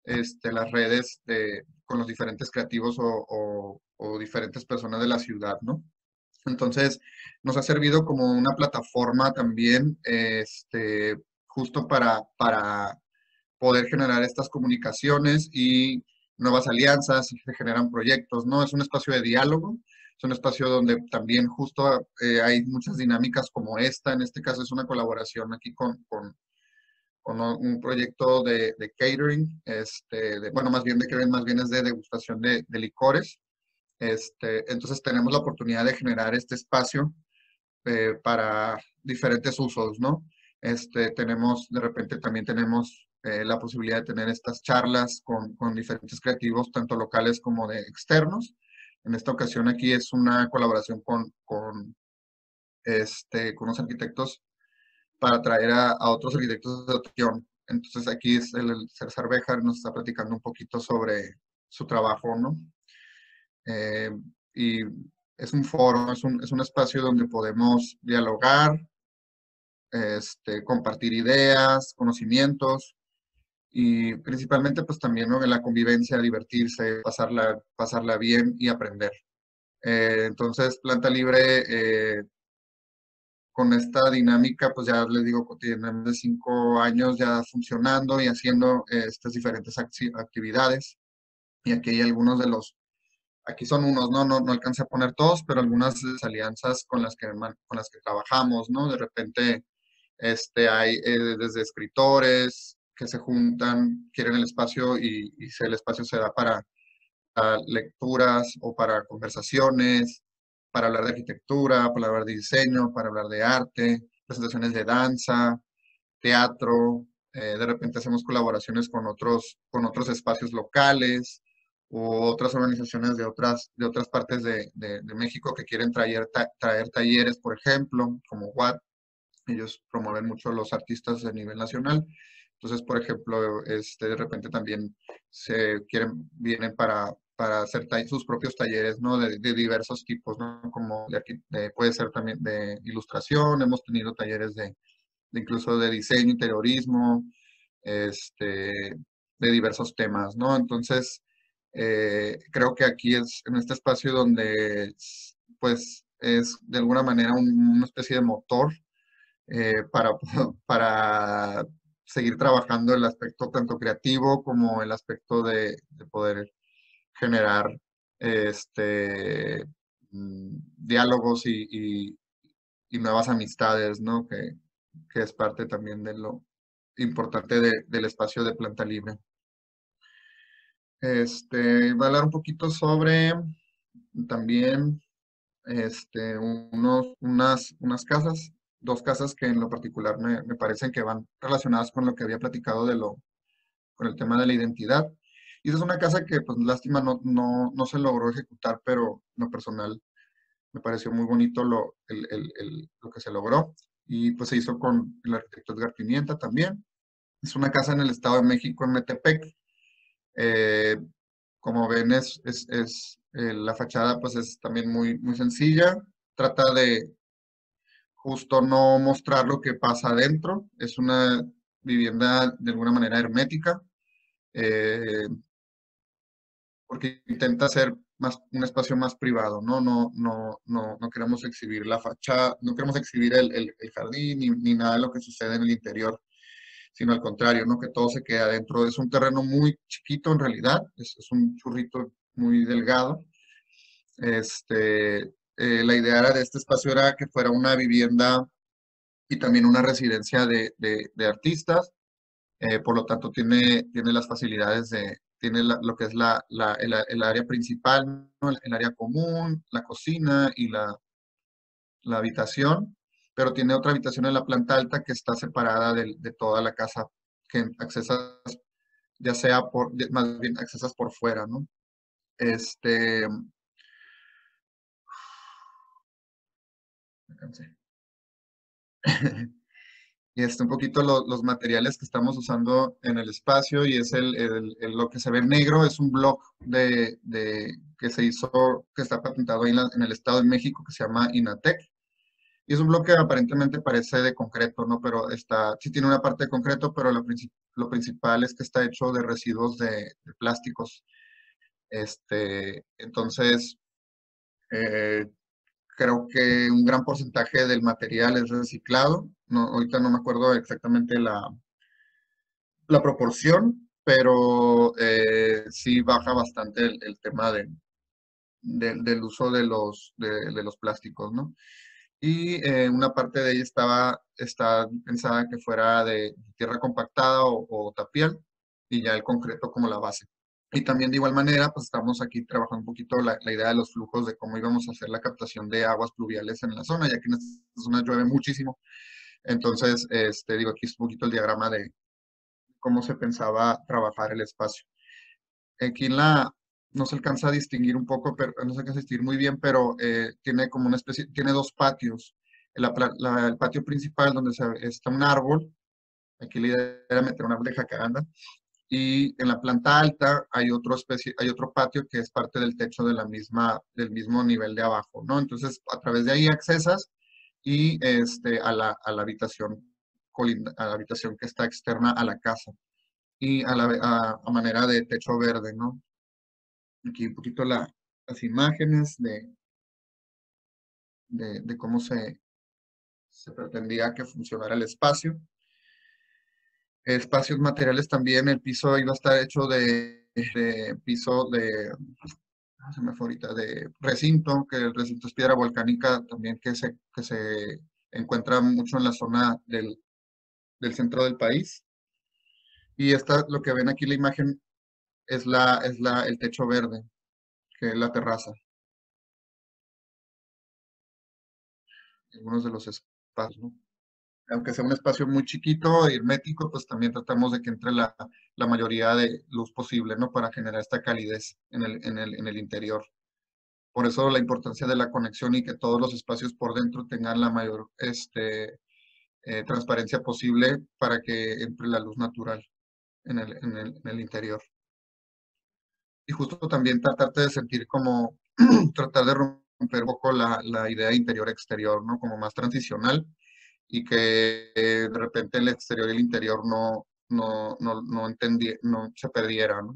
Speaker 2: este, las redes de, con los diferentes creativos o, o, o diferentes personas de la ciudad, ¿no? Entonces, nos ha servido como una plataforma también, este, justo para, para poder generar estas comunicaciones y nuevas alianzas, y se generan proyectos, ¿no? Es un espacio de diálogo, es un espacio donde también justo eh, hay muchas dinámicas como esta. En este caso es una colaboración aquí con, con, con un proyecto de, de catering, este, de, bueno, más bien de catering, más bien es de degustación de, de licores. Este, entonces tenemos la oportunidad de generar este espacio eh, para diferentes usos, ¿no? Este, tenemos, de repente también tenemos eh, la posibilidad de tener estas charlas con, con diferentes creativos, tanto locales como de externos. En esta ocasión aquí es una colaboración con, con, este, con los arquitectos para traer a, a otros arquitectos de opción. Entonces aquí es el, el César Béjar nos está platicando un poquito sobre su trabajo, ¿no? Eh, y es un foro, es un, es un espacio donde podemos dialogar, este, compartir ideas, conocimientos y principalmente pues también, ¿no?, en la convivencia, divertirse, pasarla, pasarla bien y aprender. Eh, entonces, Planta Libre, eh, con esta dinámica, pues ya les digo, tiene más de cinco años ya funcionando y haciendo eh, estas diferentes actividades. Y aquí hay algunos de los, aquí son unos, ¿no? No, no alcancé a poner todos, pero algunas alianzas con las que, con las que trabajamos, ¿no? De repente este, hay eh, desde escritores que se juntan, quieren el espacio y, y el espacio se da para, para lecturas o para conversaciones, para hablar de arquitectura, para hablar de diseño, para hablar de arte, presentaciones de danza, teatro. Eh, de repente hacemos colaboraciones con otros, con otros espacios locales u otras organizaciones de otras, de otras partes de, de, de México que quieren traer, ta, traer talleres, por ejemplo, como W A T. Ellos promueven mucho a los artistas a nivel nacional. Entonces, por ejemplo, este, de repente también se quieren, vienen para, para hacer sus propios talleres, ¿no? De, de diversos tipos, ¿no? Como de aquí, de, puede ser también de ilustración, hemos tenido talleres de, de incluso de diseño, interiorismo, este, de diversos temas, ¿no? Entonces, eh, creo que aquí es en este espacio donde, pues, es de alguna manera un, una especie de motor eh, para, para seguir trabajando el aspecto tanto creativo como el aspecto de, de poder generar este, mm, diálogos y, y, y, nuevas amistades, ¿no? Que, que, es parte también de lo importante de, del espacio de Planta Libre. Este, voy a hablar un poquito sobre también este, unos, unas, unas casas, dos casas que en lo particular me, me parecen que van relacionadas con lo que había platicado de lo, con el tema de la identidad. Y esa es una casa que, pues, lástima, no, no, no se logró ejecutar, pero en lo personal me pareció muy bonito lo, el, el, el, lo que se logró. Y pues se hizo con el arquitecto Edgar Pimienta también. Es una casa en el Estado de México, en Metepec. Eh, como ven, es, es, es eh, la fachada pues es también muy, muy sencilla. Trata de justo no mostrar lo que pasa adentro. Es una vivienda de alguna manera hermética, eh, porque intenta ser más, un espacio más privado, ¿no? No, no, no, no queremos exhibir la fachada, no queremos exhibir el, el, el jardín ni, ni nada de lo que sucede en el interior, sino al contrario, ¿no? Que todo se quede adentro. Es un terreno muy chiquito en realidad, es, es un churrito muy delgado. Este, eh, la idea de este espacio era que fuera una vivienda y también una residencia de, de, de artistas, eh, por lo tanto tiene, tiene las facilidades de, tiene la, lo que es la, la, el, el, área principal, ¿no? el, el, área común, la cocina y la, la habitación, pero tiene otra habitación en la planta alta que está separada de, de toda la casa, que accesas ya sea por, más bien accesas por fuera, ¿no? Este... y este, un poquito lo, los materiales que estamos usando en el espacio y es el, el, el, lo que se ve en negro es un blog de, de, que se hizo, que está patentado ahí en, la, en el Estado de México que se llama INATEC. Y es un bloque aparentemente parece de concreto, ¿no? Pero está, sí tiene una parte de concreto, pero lo, princip- lo principal es que está hecho de residuos de, de plásticos. Este, entonces, eh, creo que un gran porcentaje del material es reciclado. No, ahorita no me acuerdo exactamente la, la proporción, pero eh, sí baja bastante el, el tema de, de- del uso de los, de, de los plásticos, ¿no? Y eh, una parte de ella estaba, está pensada que fuera de tierra compactada o, o tapial, y ya el concreto como la base. Y también de igual manera, pues estamos aquí trabajando un poquito la, la idea de los flujos, de cómo íbamos a hacer la captación de aguas pluviales en la zona, ya que en esta zona llueve muchísimo. Entonces, este, digo, aquí es un poquito el diagrama de cómo se pensaba trabajar el espacio. Aquí en la, no se alcanza a distinguir un poco, pero no se alcanza a distinguir muy bien, pero eh, tiene como una especie, tiene dos patios. La pla- la- el patio principal donde se, está un árbol, aquí la idea era meter un árbol de jacaranda, y en la planta alta hay otro especie, hay otro patio que es parte del techo de la misma, del mismo nivel de abajo, ¿no? Entonces, a través de ahí accesas y este, a la, a la habitación, colinda- a la habitación que está externa a la casa y a, la, a, a manera de techo verde, ¿no? Aquí un poquito la, las imágenes de, de, de cómo se, se pretendía que funcionara el espacio. Espacios materiales también, el piso iba a estar hecho de, de piso de, ah, se me fue ahorita, de recinto, que el recinto es piedra volcánica también que se, que se encuentra mucho en la zona del, del centro del país. Y esta, lo que ven aquí la imagen es, la, es la, el techo verde, que es la terraza, algunos de los espacios, ¿no? Aunque sea un espacio muy chiquito, hermético, pues también tratamos de que entre la, la mayoría de luz posible, ¿no? Para generar esta calidez en el, en el, en el interior. Por eso la importancia de la conexión y que todos los espacios por dentro tengan la mayor este, eh, transparencia posible para que entre la luz natural en el, en el, en el interior. Y justo también tratarte de sentir como, tratar de romper un poco la, la idea interior-exterior, ¿no? Como más transicional y que eh, de repente el exterior y el interior no, no, no, no, entendí, no se perdiera, ¿no?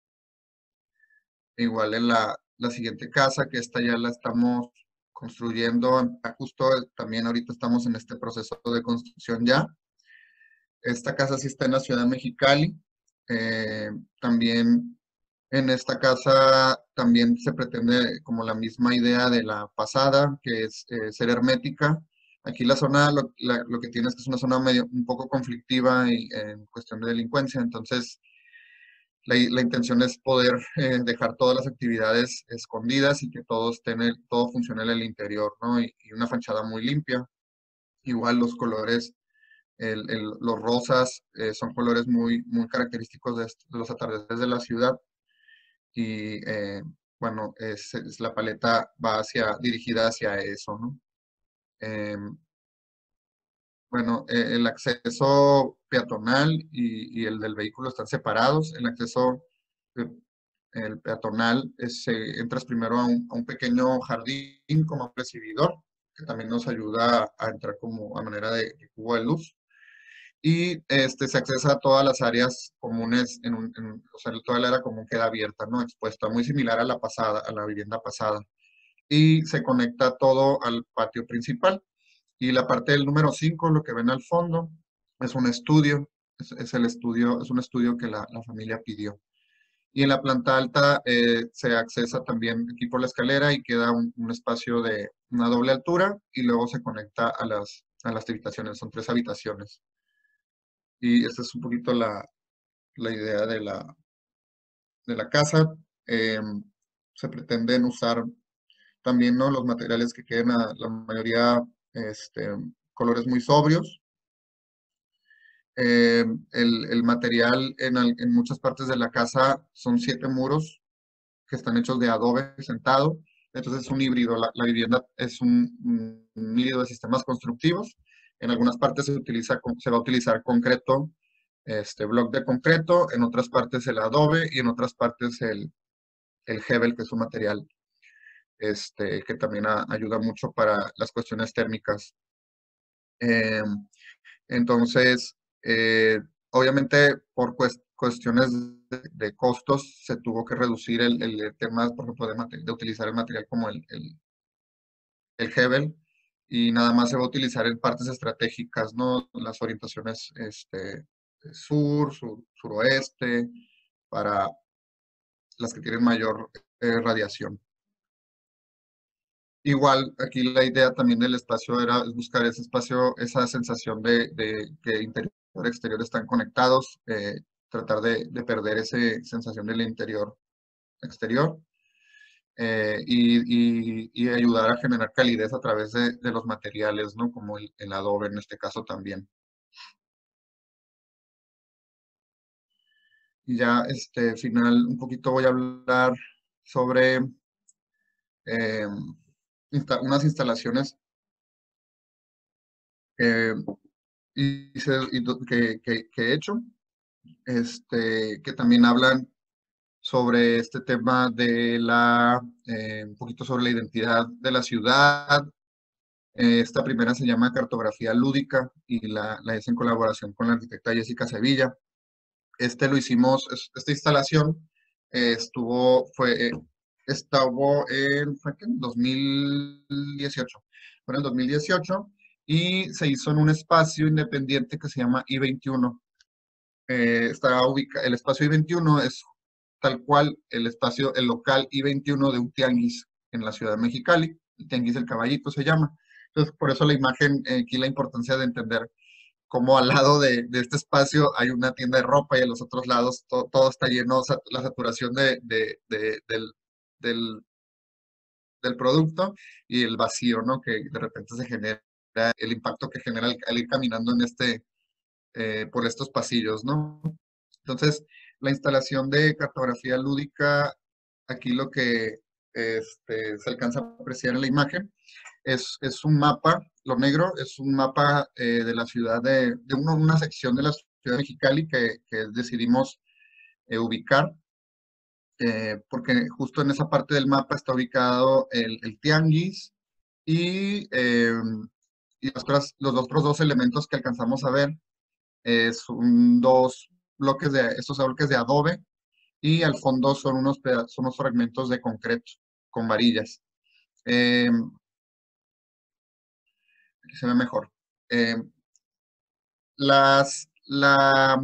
Speaker 2: Igual en la, la siguiente casa, que esta ya la estamos construyendo, justo también ahorita estamos en este proceso de construcción ya. Esta casa sí está en la ciudad de Mexicali. Eh, también en esta casa también se pretende como la misma idea de la pasada, que es eh, ser hermética. Aquí la zona, lo, la- lo que tiene es que es una zona medio, un poco conflictiva y, en cuestión de delincuencia, entonces la, la intención es poder eh, dejar todas las actividades escondidas y que todo, esté en el- todo funcione en el interior, ¿no? Y, y una fachada muy limpia. Igual los colores, el- el- los rosas eh, son colores muy, muy característicos de, est- de los atardeceres de la ciudad y eh, bueno, es, es la paleta va hacia, dirigida hacia eso, ¿no? Em, bueno, eh, el acceso peatonal y, y el del vehículo están separados. El acceso eh, el peatonal es, eh, entras primero a un, a un pequeño jardín como recibidor, que también nos ayuda a entrar como a manera de, de cubo de luz. Y este, se accesa a todas las áreas comunes, en un, en- o sea, toda la área común queda abierta, ¿no? Expuesta, muy similar a la pasada, a la vivienda pasada. Y se conecta todo al patio principal. Y la parte del número cinco, lo que ven al fondo, es un estudio, es, es el estudio, es un estudio que la, la familia pidió. Y en la planta alta eh, se accesa también aquí por la escalera y queda un, un espacio de una doble altura y luego se conecta a las, a las habitaciones, son tres habitaciones. Y esta es un poquito la, la idea de la, de la casa. Eh, Se pretenden usar también, ¿no? Los materiales que queden a la mayoría este, colores muy sobrios. Eh, el, el material en, al- en muchas partes de la casa son siete muros que están hechos de adobe sentado. Entonces es un híbrido. La, la vivienda es un, un híbrido de sistemas constructivos. En algunas partes se, utiliza, con- se va a utilizar concreto, este bloque de concreto, en otras partes el adobe y en otras partes el, el Hebel, que es un material este, que también a- ayuda mucho para las cuestiones térmicas. Eh, entonces, eh, obviamente por cues- cuestiones de, de costos se tuvo que reducir el, el tema, por ejemplo, de, mate- de utilizar el material como el, el, el Hebel, y nada más se va a utilizar en partes estratégicas, ¿no? Las orientaciones este, sur, sur, suroeste, para las que tienen mayor eh, radiación. Igual, aquí la idea también del espacio era buscar ese espacio, esa sensación de, de que interior y exterior están conectados, eh, tratar de, de perder esa sensación del interior-exterior, eh, y, y- y ayudar a generar calidez a través de, de los materiales, ¿no? Como el, el adobe en este caso también. Y ya, este, final, un poquito voy a hablar sobre eh, insta- unas instalaciones eh, hice- y do- que, que- que he hecho, este, que también hablan sobre este tema de la, eh, un poquito sobre la identidad de la ciudad. Eh, esta primera se llama Cartografía Lúdica y la, la hice en colaboración con la arquitecta Jessica Sevilla. Este lo hicimos, es- esta instalación eh, estuvo, fue, eh, estuvo en, fue que en dos mil dieciocho, fue en el dos mil dieciocho, y se hizo en un espacio independiente que se llama I veintiuno. Eh, está ubica, el espacio I veintiuno es tal cual el espacio, el local I veintiuno de un tianguis en la ciudad de Mexicali. El tianguis del Caballito se llama. Entonces, por eso la imagen, eh, aquí la importancia de entender cómo al lado de, de este espacio hay una tienda de ropa y a los otros lados to- todo está lleno, sat- la saturación de, de- de- del, del, del producto, y el vacío, ¿no? Que de repente se genera, el impacto que genera al, al ir caminando en este, eh, por estos pasillos, ¿no? Entonces, la instalación de cartografía lúdica, aquí lo que este, se alcanza a apreciar en la imagen es, es un mapa, lo negro es un mapa eh, de la ciudad de, de uno- una sección de la ciudad de Mexicali que, que decidimos eh, ubicar, eh, porque justo en esa parte del mapa está ubicado el, el tianguis y, eh, y las otras- los otros dos elementos que alcanzamos a ver eh, son dos bloques de, estos bloques de adobe, y al fondo son unos, peda- son unos fragmentos de concreto con varillas. Eh, Aquí se ve mejor. Eh, las, la,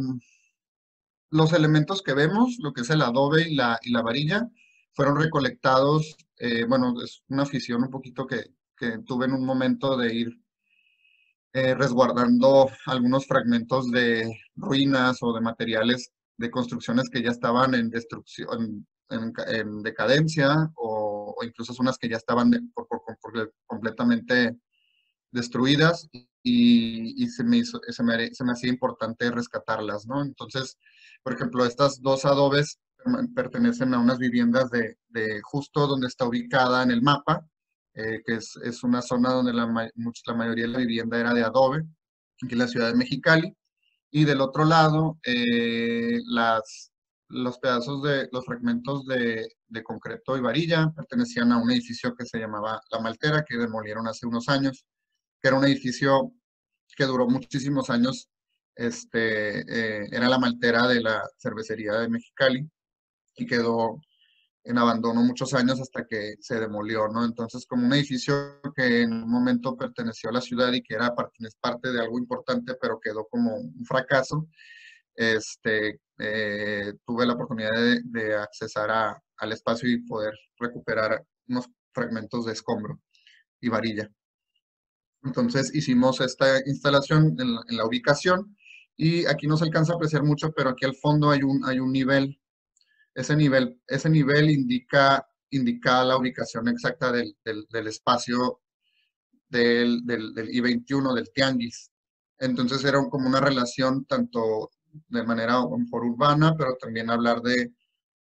Speaker 2: los elementos que vemos, lo que es el adobe y la, y la varilla, fueron recolectados, eh, bueno, es una afición un poquito que, que tuve en un momento de ir eh, resguardando algunos fragmentos de ruinas o de materiales de construcciones que ya estaban en destrucción, en, en- en decadencia, o, o incluso zonas que ya estaban de- por- por- por- completamente destruidas, y, y se me hizo, se me, se me hacía importante rescatarlas, ¿no? Entonces, por ejemplo, estas dos adobes pertenecen a unas viviendas de, de justo donde está ubicada en el mapa, eh, que es, es una zona donde la, ma- much- la mayoría de la vivienda era de adobe, aquí en la ciudad de Mexicali. Y del otro lado, eh, las, los pedazos de, los fragmentos de, de concreto y varilla pertenecían a un edificio que se llamaba La Maltera, que demolieron hace unos años, que era un edificio que duró muchísimos años. Este, eh, era la maltera de la cervecería de Mexicali, y quedó en abandono muchos años hasta que se demolió, ¿no? Entonces, como un edificio que en un momento perteneció a la ciudad y que era parte, es parte de algo importante, pero quedó como un fracaso, este, eh, tuve la oportunidad de, de accesar a, al espacio y poder recuperar unos fragmentos de escombro y varilla. Entonces hicimos esta instalación en la, en la ubicación, y aquí no se alcanza a apreciar mucho, pero aquí al fondo hay un, hay un nivel. Ese nivel, ese nivel indica, indica la ubicación exacta del, del, del espacio del, del, del I veintiuno, del tianguis. Entonces era como una relación tanto de manera a lo mejor urbana, pero también hablar de,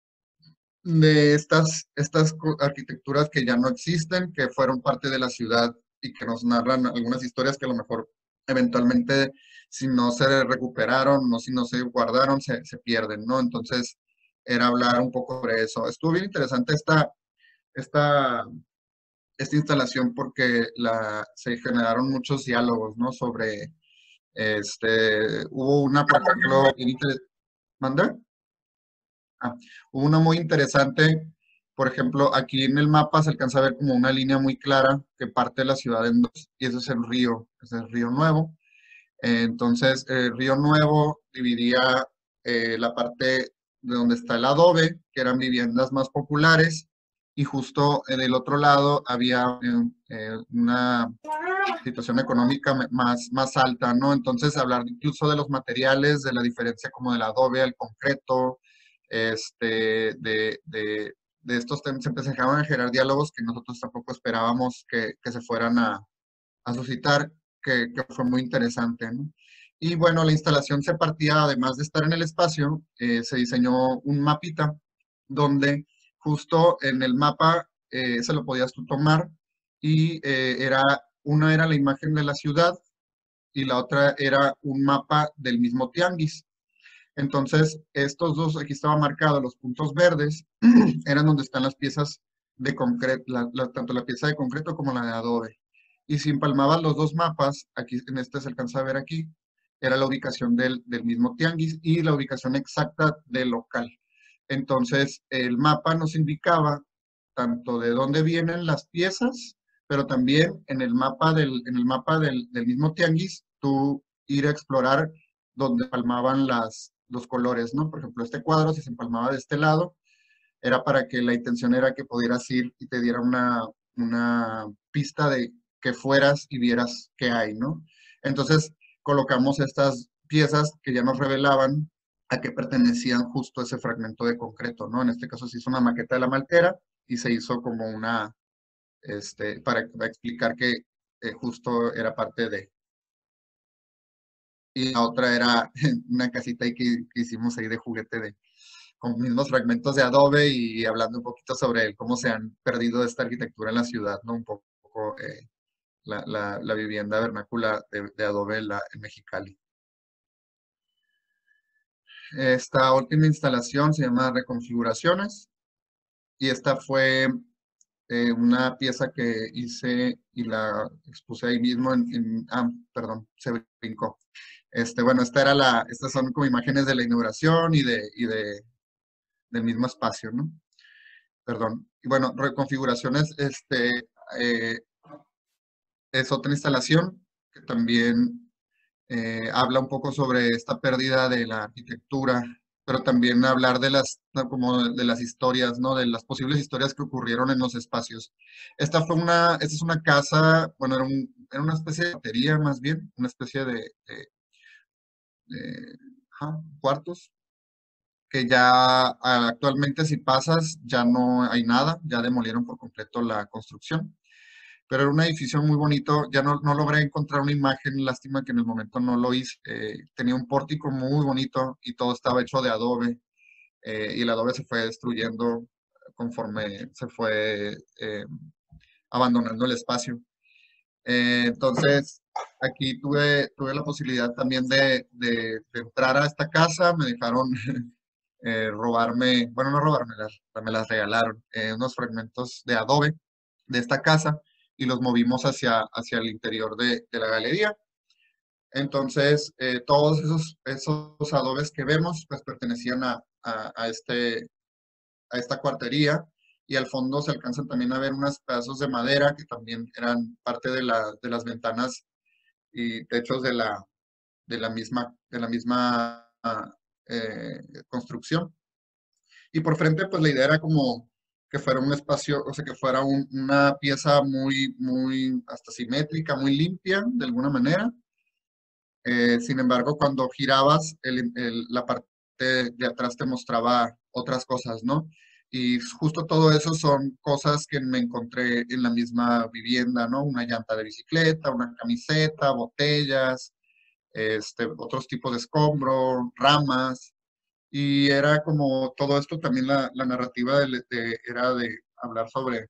Speaker 2: de estas, estas arquitecturas que ya no existen, que fueron parte de la ciudad y que nos narran algunas historias que a lo mejor eventualmente, si no se recuperaron, no si no se guardaron, se, se pierden, ¿no? Entonces era hablar un poco sobre eso. Estuvo bien interesante esta, esta esta instalación porque la, se generaron muchos diálogos, ¿no? Sobre, este, hubo una, por ejemplo, bien inter- ¿manda? Ah, hubo una muy interesante, por ejemplo, aquí en el mapa se alcanza a ver como una línea muy clara que parte de la ciudad en dos, y ese es el río, es el río Nuevo. Eh, entonces, el río Nuevo dividía eh, la parte de donde está el adobe, que eran viviendas más populares, y justo en el otro lado había eh, eh, una situación económica me- más, más alta, ¿no? Entonces, hablar incluso de los materiales, de la diferencia como del adobe al concreto, este, de, de, de estos temas, se empezaron a generar diálogos que nosotros tampoco esperábamos que, que se fueran a, a suscitar, que, que fue muy interesante, ¿no? Y bueno, la instalación se partía, además de estar en el espacio, eh, se diseñó un mapita donde justo en el mapa eh, se lo podías tú tomar y eh, era, una era la imagen de la ciudad y la otra era un mapa del mismo tianguis. Entonces, estos dos, aquí estaba marcado, los puntos verdes, eran donde están las piezas de concreto, la- la- tanto la pieza de concreto como la de adobe. Y si empalmabas los dos mapas, aquí en este se alcanza a ver aquí, era la ubicación del, del mismo tianguis y la ubicación exacta del local. Entonces, el mapa nos indicaba tanto de dónde vienen las piezas, pero también en el mapa del, en el mapa del, del mismo tianguis, tú ir a explorar donde palmaban las, los colores, ¿no? Por ejemplo, este cuadro, si se empalmaba de este lado, era para que la intención era que pudieras ir y te diera una, una pista de que fueras y vieras qué hay, ¿no? Entonces, colocamos estas piezas que ya nos revelaban a qué pertenecían justo ese fragmento de concreto, ¿no? En este caso se hizo una maqueta de la maltera y se hizo como una, este, para, para explicar que eh, justo era parte de, y la otra era una casita ahí que, que hicimos ahí de juguete de, con mismos fragmentos de adobe y hablando un poquito sobre el cómo se han perdido esta arquitectura en la ciudad, ¿no? Un poco eh, la, la, la, vivienda vernácula de, de adobe en, la, en Mexicali. Esta última instalación se llama Reconfiguraciones y esta fue eh, una pieza que hice y la expuse ahí mismo en, en ah, perdón, se brincó. Este, bueno, esta era la, estas son como imágenes de la inauguración y de, y de del mismo espacio, ¿no? Perdón. Y bueno, reconfiguraciones, este, eh, es otra instalación que también eh, habla un poco sobre esta pérdida de la arquitectura, pero también hablar de las, no, como de las historias, ¿no? De las posibles historias que ocurrieron en los espacios. Esta fue una, esta es una casa, bueno, era, un, era una especie de batería más bien, una especie de, de, de ajá, cuartos, que ya actualmente si pasas ya no hay nada, ya demolieron por completo la construcción, pero era un edificio muy bonito, ya no, no logré encontrar una imagen, lástima que en el momento no lo hice, eh, tenía un pórtico muy bonito y todo estaba hecho de adobe eh, y el adobe se fue destruyendo conforme se fue eh, abandonando el espacio. Eh, entonces, aquí tuve, tuve la posibilidad también de, de, de entrar a esta casa, me dejaron eh, robarme, bueno, no robarme, las, me las regalaron, eh, unos fragmentos de adobe de esta casa y los movimos hacia, hacia el interior de, de la galería. Entonces, eh, todos esos, esos adobes que vemos, pues pertenecían a, a, a, este, a esta cuartería y al fondo se alcanzan también a ver unos pedazos de madera que también eran parte de, la, de las ventanas y techos de la, de la misma, de la misma eh, construcción. Y por frente, pues la idea era como que fuera un espacio, o sea, que fuera un- una pieza muy, muy hasta simétrica, muy limpia, de alguna manera. Eh, sin embargo, cuando girabas, el- el- la parte de atrás te mostraba otras cosas, ¿no? Y justo todo eso son cosas que me encontré en la misma vivienda, ¿no? Una llanta de bicicleta, una camiseta, botellas, este, otros tipos de escombro, ramas. Y era como todo esto también la, la narrativa de, de- era de hablar sobre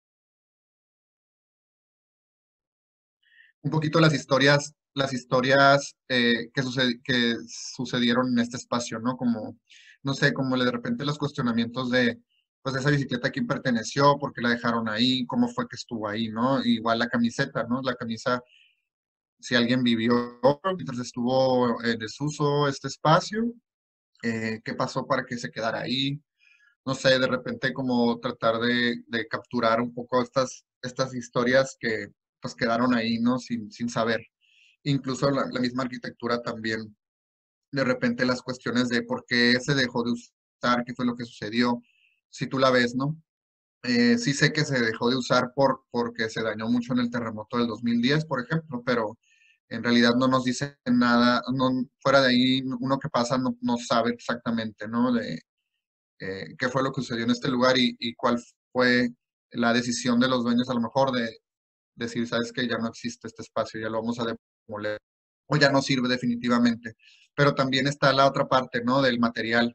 Speaker 2: un poquito las historias, las historias eh, que, suced- que sucedieron en este espacio, ¿no? Como, no sé, como de repente los cuestionamientos de, pues esa bicicleta a quién perteneció, por qué la dejaron ahí, cómo fue que estuvo ahí, ¿no? Igual la camiseta, ¿no? La camisa, si alguien vivió mientras estuvo en desuso este espacio, eh, qué pasó para que se quedara ahí, no sé, de repente como tratar de, de capturar un poco estas, estas historias que pues quedaron ahí, ¿no? Sin, sin saber. Incluso la, la misma arquitectura también, de repente las cuestiones de por qué se dejó de usar, qué fue lo que sucedió, si tú la ves, ¿no? Eh, sí sé que se dejó de usar por, porque se dañó mucho en el terremoto del dos mil diez, por ejemplo, pero en realidad no nos dicen nada, no, fuera de ahí, uno que pasa no, no sabe exactamente, ¿no? De eh, qué fue lo que sucedió en este lugar y, y cuál fue la decisión de los dueños a lo mejor de decir, sabes que ya no existe este espacio, ya lo vamos a demoler, o ya no sirve definitivamente. Pero también está la otra parte, ¿no? Del material.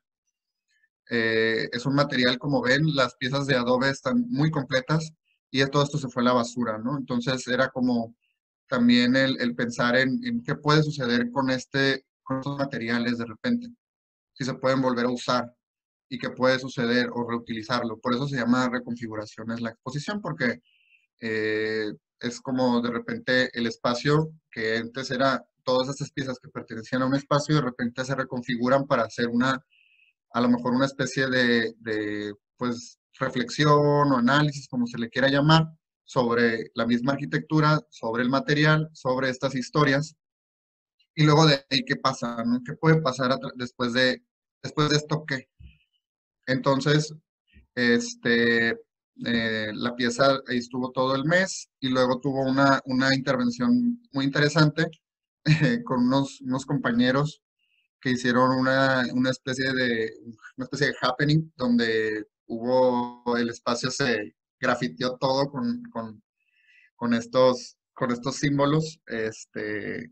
Speaker 2: Eh, es un material, como ven, las piezas de adobe están muy completas y todo esto se fue a la basura, ¿no? Entonces era como también el, el pensar en, en, qué puede suceder con, este, con estos materiales de repente, si se pueden volver a usar y qué puede suceder o reutilizarlo. Por eso se llama reconfiguraciones la exposición, porque eh, es como de repente el espacio que antes era todas estas piezas que pertenecían a un espacio, de repente se reconfiguran para hacer una, a lo mejor una especie de, de pues, reflexión o análisis, como se le quiera llamar, sobre la misma arquitectura, sobre el material, sobre estas historias. Y luego de ahí, ¿qué pasa? ¿No? ¿Qué puede pasar después de, después de esto? ¿Qué? Entonces, este, eh, la pieza ahí estuvo todo el mes y luego tuvo una, una intervención muy interesante eh, con unos, unos compañeros que hicieron una, una especie de, una especie de happening donde hubo, el espacio se grafiteó todo con, con, con estos, con estos símbolos, este,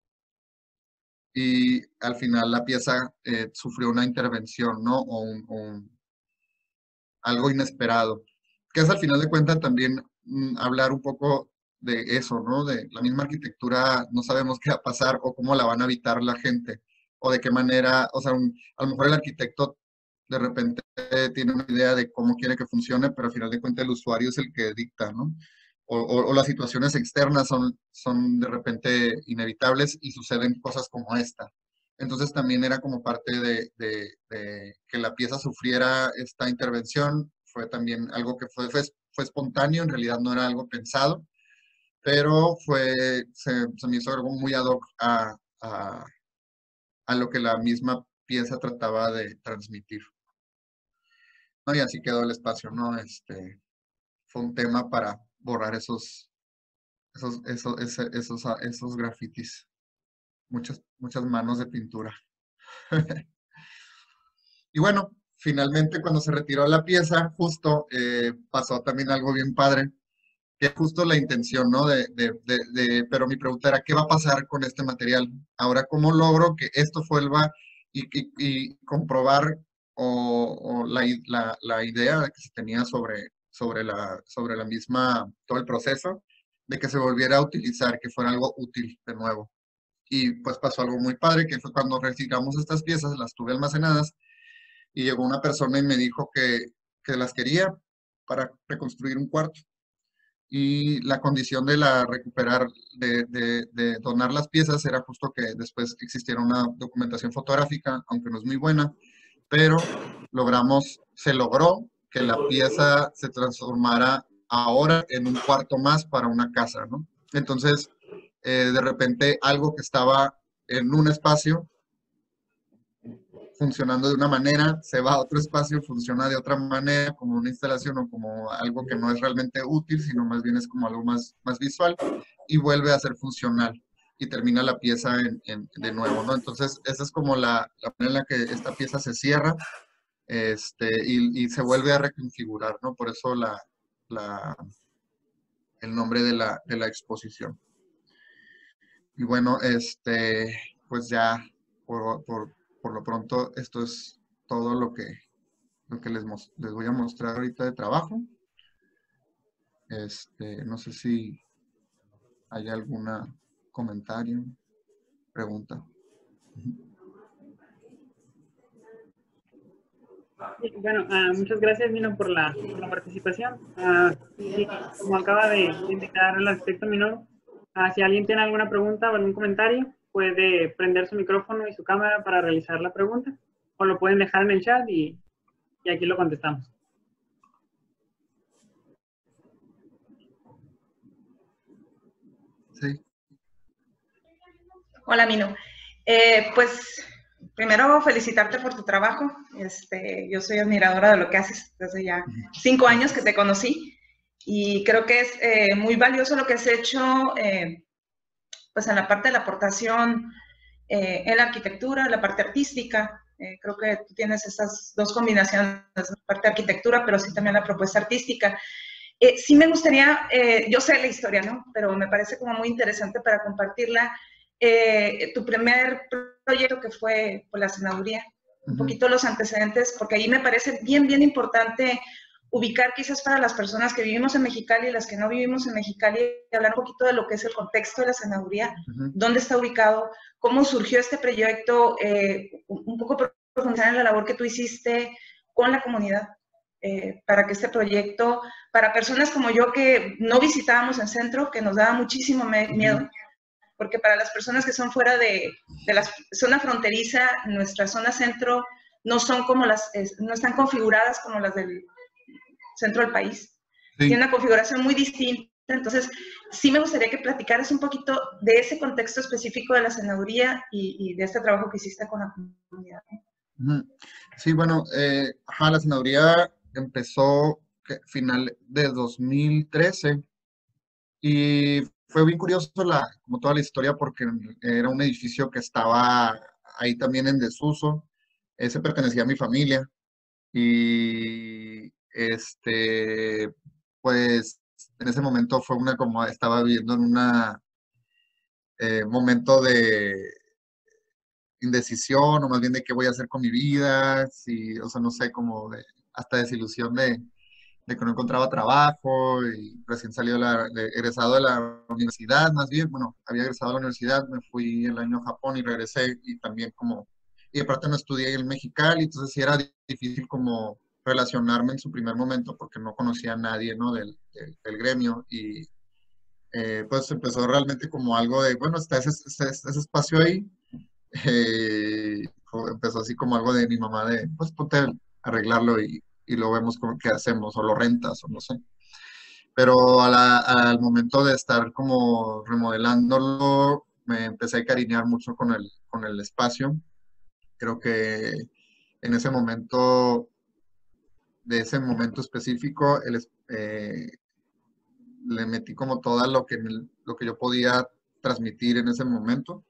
Speaker 2: y al final la pieza eh, sufrió una intervención, ¿no? O, un, un, algo inesperado, que es al final de cuentas también mm, hablar un poco de eso, ¿no? De la misma arquitectura, no sabemos qué va a pasar o cómo la van a habitar la gente, o de qué manera, o sea, un, a lo mejor el arquitecto de repente tiene una idea de cómo quiere que funcione, pero al final de cuentas el usuario es el que dicta, ¿no? O, o, o las situaciones externas son, son de repente inevitables y suceden cosas como esta. Entonces también era como parte de, de, de, que la pieza sufriera esta intervención. Fue también algo que fue, fue, fue espontáneo, en realidad no era algo pensado, pero fue, se, se me hizo algo muy ad hoc a, a, a lo que la misma pieza trataba de transmitir. ¿No? Y así quedó el espacio, ¿no? Este, fue un tema para borrar esos, esos, esos, esos, esos, esos grafitis. Muchas, muchas manos de pintura. Y bueno, finalmente cuando se retiró la pieza, justo eh, pasó también algo bien padre, que es justo la intención, ¿no? De, de, de, de, pero mi pregunta era, ¿qué va a pasar con este material? Ahora, ¿cómo logro que esto vuelva y, y, y comprobar o, o la, la, la, idea que se tenía sobre, sobre, la, sobre la misma, todo el proceso, de que se volviera a utilizar, que fuera algo útil de nuevo? Y pues pasó algo muy padre, que fue cuando reciclamos estas piezas, las tuve almacenadas, y llegó una persona y me dijo que, que las quería para reconstruir un cuarto. Y la condición de la recuperar, de, de, de, donar las piezas era justo que después existiera una documentación fotográfica, aunque no es muy buena, pero logramos, se logró que la pieza se transformara ahora en un cuarto más para una casa, ¿no? Entonces, eh, de repente algo que estaba en un espacio funcionando de una manera, se va a otro espacio, funciona de otra manera, como una instalación o como algo que no es realmente útil, sino más bien es como algo más, más visual, y vuelve a ser funcional y termina la pieza en, en, de nuevo, ¿no? Entonces, esa es como la, la manera en la que esta pieza se cierra este, y, y se vuelve a reconfigurar, ¿no? Por eso la, la, el nombre de la, de la exposición. Y bueno, este, pues ya por, por, por lo pronto esto es todo lo que, lo que les, les voy a mostrar ahorita de trabajo. Este, no sé si hay algún comentario, pregunta.
Speaker 1: Sí, bueno, uh, muchas gracias, Mino, por la, por la participación. Uh, sí, como acaba de indicar el arquitecto Minoro, uh, si alguien tiene alguna pregunta o algún comentario, puede prender su micrófono y su cámara para realizar la pregunta, o lo pueden dejar en el chat y, y aquí lo contestamos.
Speaker 2: Sí.
Speaker 3: Hola, Mino. Eh, pues, primero felicitarte por tu trabajo. Este, yo soy admiradora de lo que haces desde ya cinco años que te conocí y creo que es eh, muy valioso lo que has hecho eh, pues en la parte de la aportación eh, en la arquitectura, en la parte artística. Eh, creo que tú tienes estas dos combinaciones, la parte de arquitectura, pero sí también la propuesta artística. Eh, sí me gustaría, eh, yo sé la historia, ¿no? Pero me parece como muy interesante para compartirla. Eh, tu primer proyecto que fue por la senaduría, un uh-huh. poquito los antecedentes, porque ahí me parece bien, bien importante ubicar quizás para las personas que vivimos en Mexicali y las que no vivimos en Mexicali, hablar un poquito de lo que es el contexto de la senaduría, uh-huh. dónde está ubicado, cómo surgió este proyecto, eh, un poco profundizar en la labor que tú hiciste con la comunidad. Eh, para que este proyecto, para personas como yo que no visitábamos el centro, que nos daba muchísimo miedo, uh-huh. porque para las personas que son fuera de, de la zona fronteriza, nuestra zona centro no son como las, no están configuradas como las del centro del país. Sí. Tiene una configuración muy distinta. Entonces, sí me gustaría que platicaras un poquito de ese contexto específico de la senaduría y, y de este trabajo que hiciste con la comunidad.
Speaker 2: Sí, bueno, eh, ajá, la senaduría empezó que, final de dos mil trece y fue bien curioso la, como toda la historia porque era un edificio que estaba ahí también en desuso. Ese pertenecía a mi familia y este, pues en ese momento fue una como estaba viviendo en un eh, momento de indecisión o más bien de qué voy a hacer con mi vida, si, o sea, no sé, como de, hasta desilusión de, de que no encontraba trabajo y recién salió de la, de, egresado de la universidad, más bien, bueno, había egresado de la universidad, me fui el año a Japón y regresé y también como, y aparte no estudié en Mexicali, entonces sí era difícil como relacionarme en su primer momento porque no conocía a nadie, ¿no? Del, del, del gremio y eh, pues empezó realmente como algo de, bueno, está ese, ese, ese espacio ahí. Eh, empezó así como algo de mi mamá de, pues ponte a arreglarlo y, y lo vemos como qué hacemos, o lo rentas, o no sé. Pero a la, al momento de estar como remodelándolo, me empecé a cariñar mucho con el, con el espacio. Creo que en ese momento, de ese momento específico, el, eh, le metí como todo lo que, lo que yo podía transmitir en ese momento.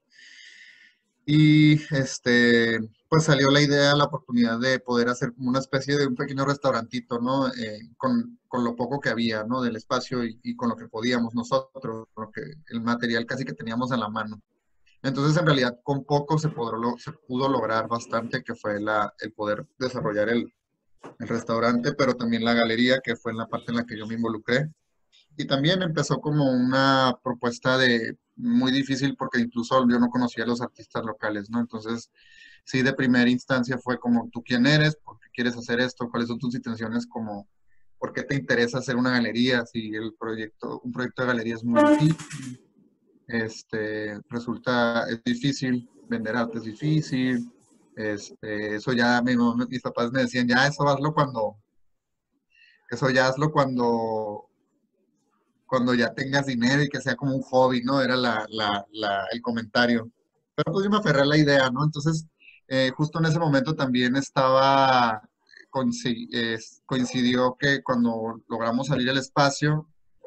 Speaker 2: Y este, pues salió la idea, la oportunidad de poder hacer como una especie de un pequeño restaurantito, ¿no? Eh, con, con lo poco que había, ¿no? Del espacio y, y con lo que podíamos nosotros, con lo que, el material casi que teníamos a la mano. Entonces, en realidad, con poco se, podró, se pudo lograr bastante, que fue la, el poder desarrollar el, el restaurante, pero también la galería, que fue en la parte en la que yo me involucré. Y también empezó como una propuesta de muy difícil porque incluso yo no conocía a los artistas locales, ¿no? Entonces, sí, de primera instancia fue como, ¿tú quién eres? ¿Por qué quieres hacer esto? ¿Cuáles son tus intenciones? Como, ¿por qué te interesa hacer una galería? Si el proyecto, un proyecto de galería es muy difícil, este, resulta, es difícil, vender arte es difícil, este, eso ya, mi, mis papás me decían, ya, eso hazlo cuando, eso ya hazlo cuando cuando ya tengas dinero y que sea como un hobby, ¿no? Era la, la, la, el comentario. Pero pues yo me aferré a la idea, ¿no? Entonces, eh, justo en ese momento también estaba, coincidió que cuando logramos salir al espacio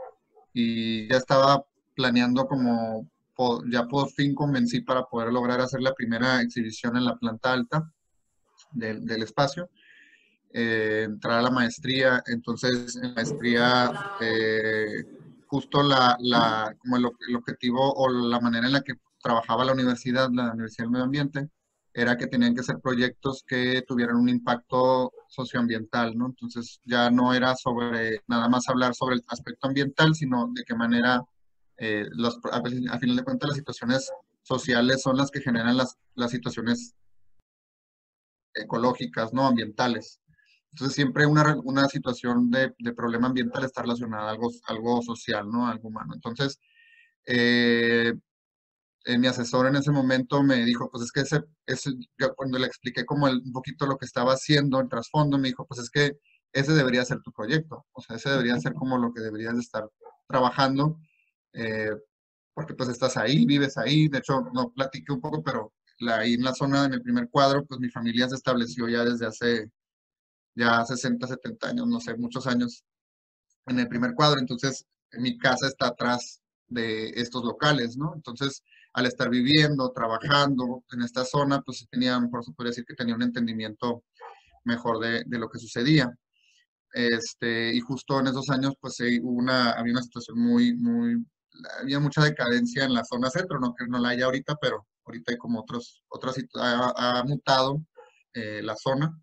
Speaker 2: y ya estaba planeando como, ya por fin convencí para poder lograr hacer la primera exhibición en la planta alta del, del espacio. Eh, entrar a la maestría, entonces en la maestría eh, justo la, la, como el, el, objetivo o la manera en la que trabajaba la universidad, la Universidad del Medio Ambiente, era que tenían que ser proyectos que tuvieran un impacto socioambiental, ¿no? Entonces ya no era sobre nada más hablar sobre el aspecto ambiental, sino de qué manera, eh, los, a, a final de cuentas, las situaciones sociales son las que generan las, las situaciones ecológicas, ¿no? Ambientales. Entonces siempre una, una situación de, de problema ambiental está relacionada a algo, algo social, ¿no? Algo humano. Entonces, eh, eh, mi asesor en ese momento me dijo, pues es que ese, ese yo cuando le expliqué como el, un poquito lo que estaba haciendo, el trasfondo, me dijo, pues es que ese debería ser tu proyecto, o sea, ese debería ser como lo que deberías de estar trabajando, eh, porque pues estás ahí, vives ahí, de hecho, no platiqué un poco, pero la, ahí en la zona, en el primer cuadro, pues mi familia se estableció ya desde hace ya sesenta, setenta años, no sé, muchos años en el primer cuadro, entonces mi casa está atrás de estos locales, ¿no? Entonces, al estar viviendo, trabajando en esta zona, pues tenían, por eso podría decir que tenía un entendimiento mejor de, de lo que sucedía. Este, y justo en esos años, pues sí, hubo una, había una situación muy, muy, había mucha decadencia en la zona centro, no que no la haya ahorita, pero ahorita hay como otros, otras, ha, ha mutado eh, la zona.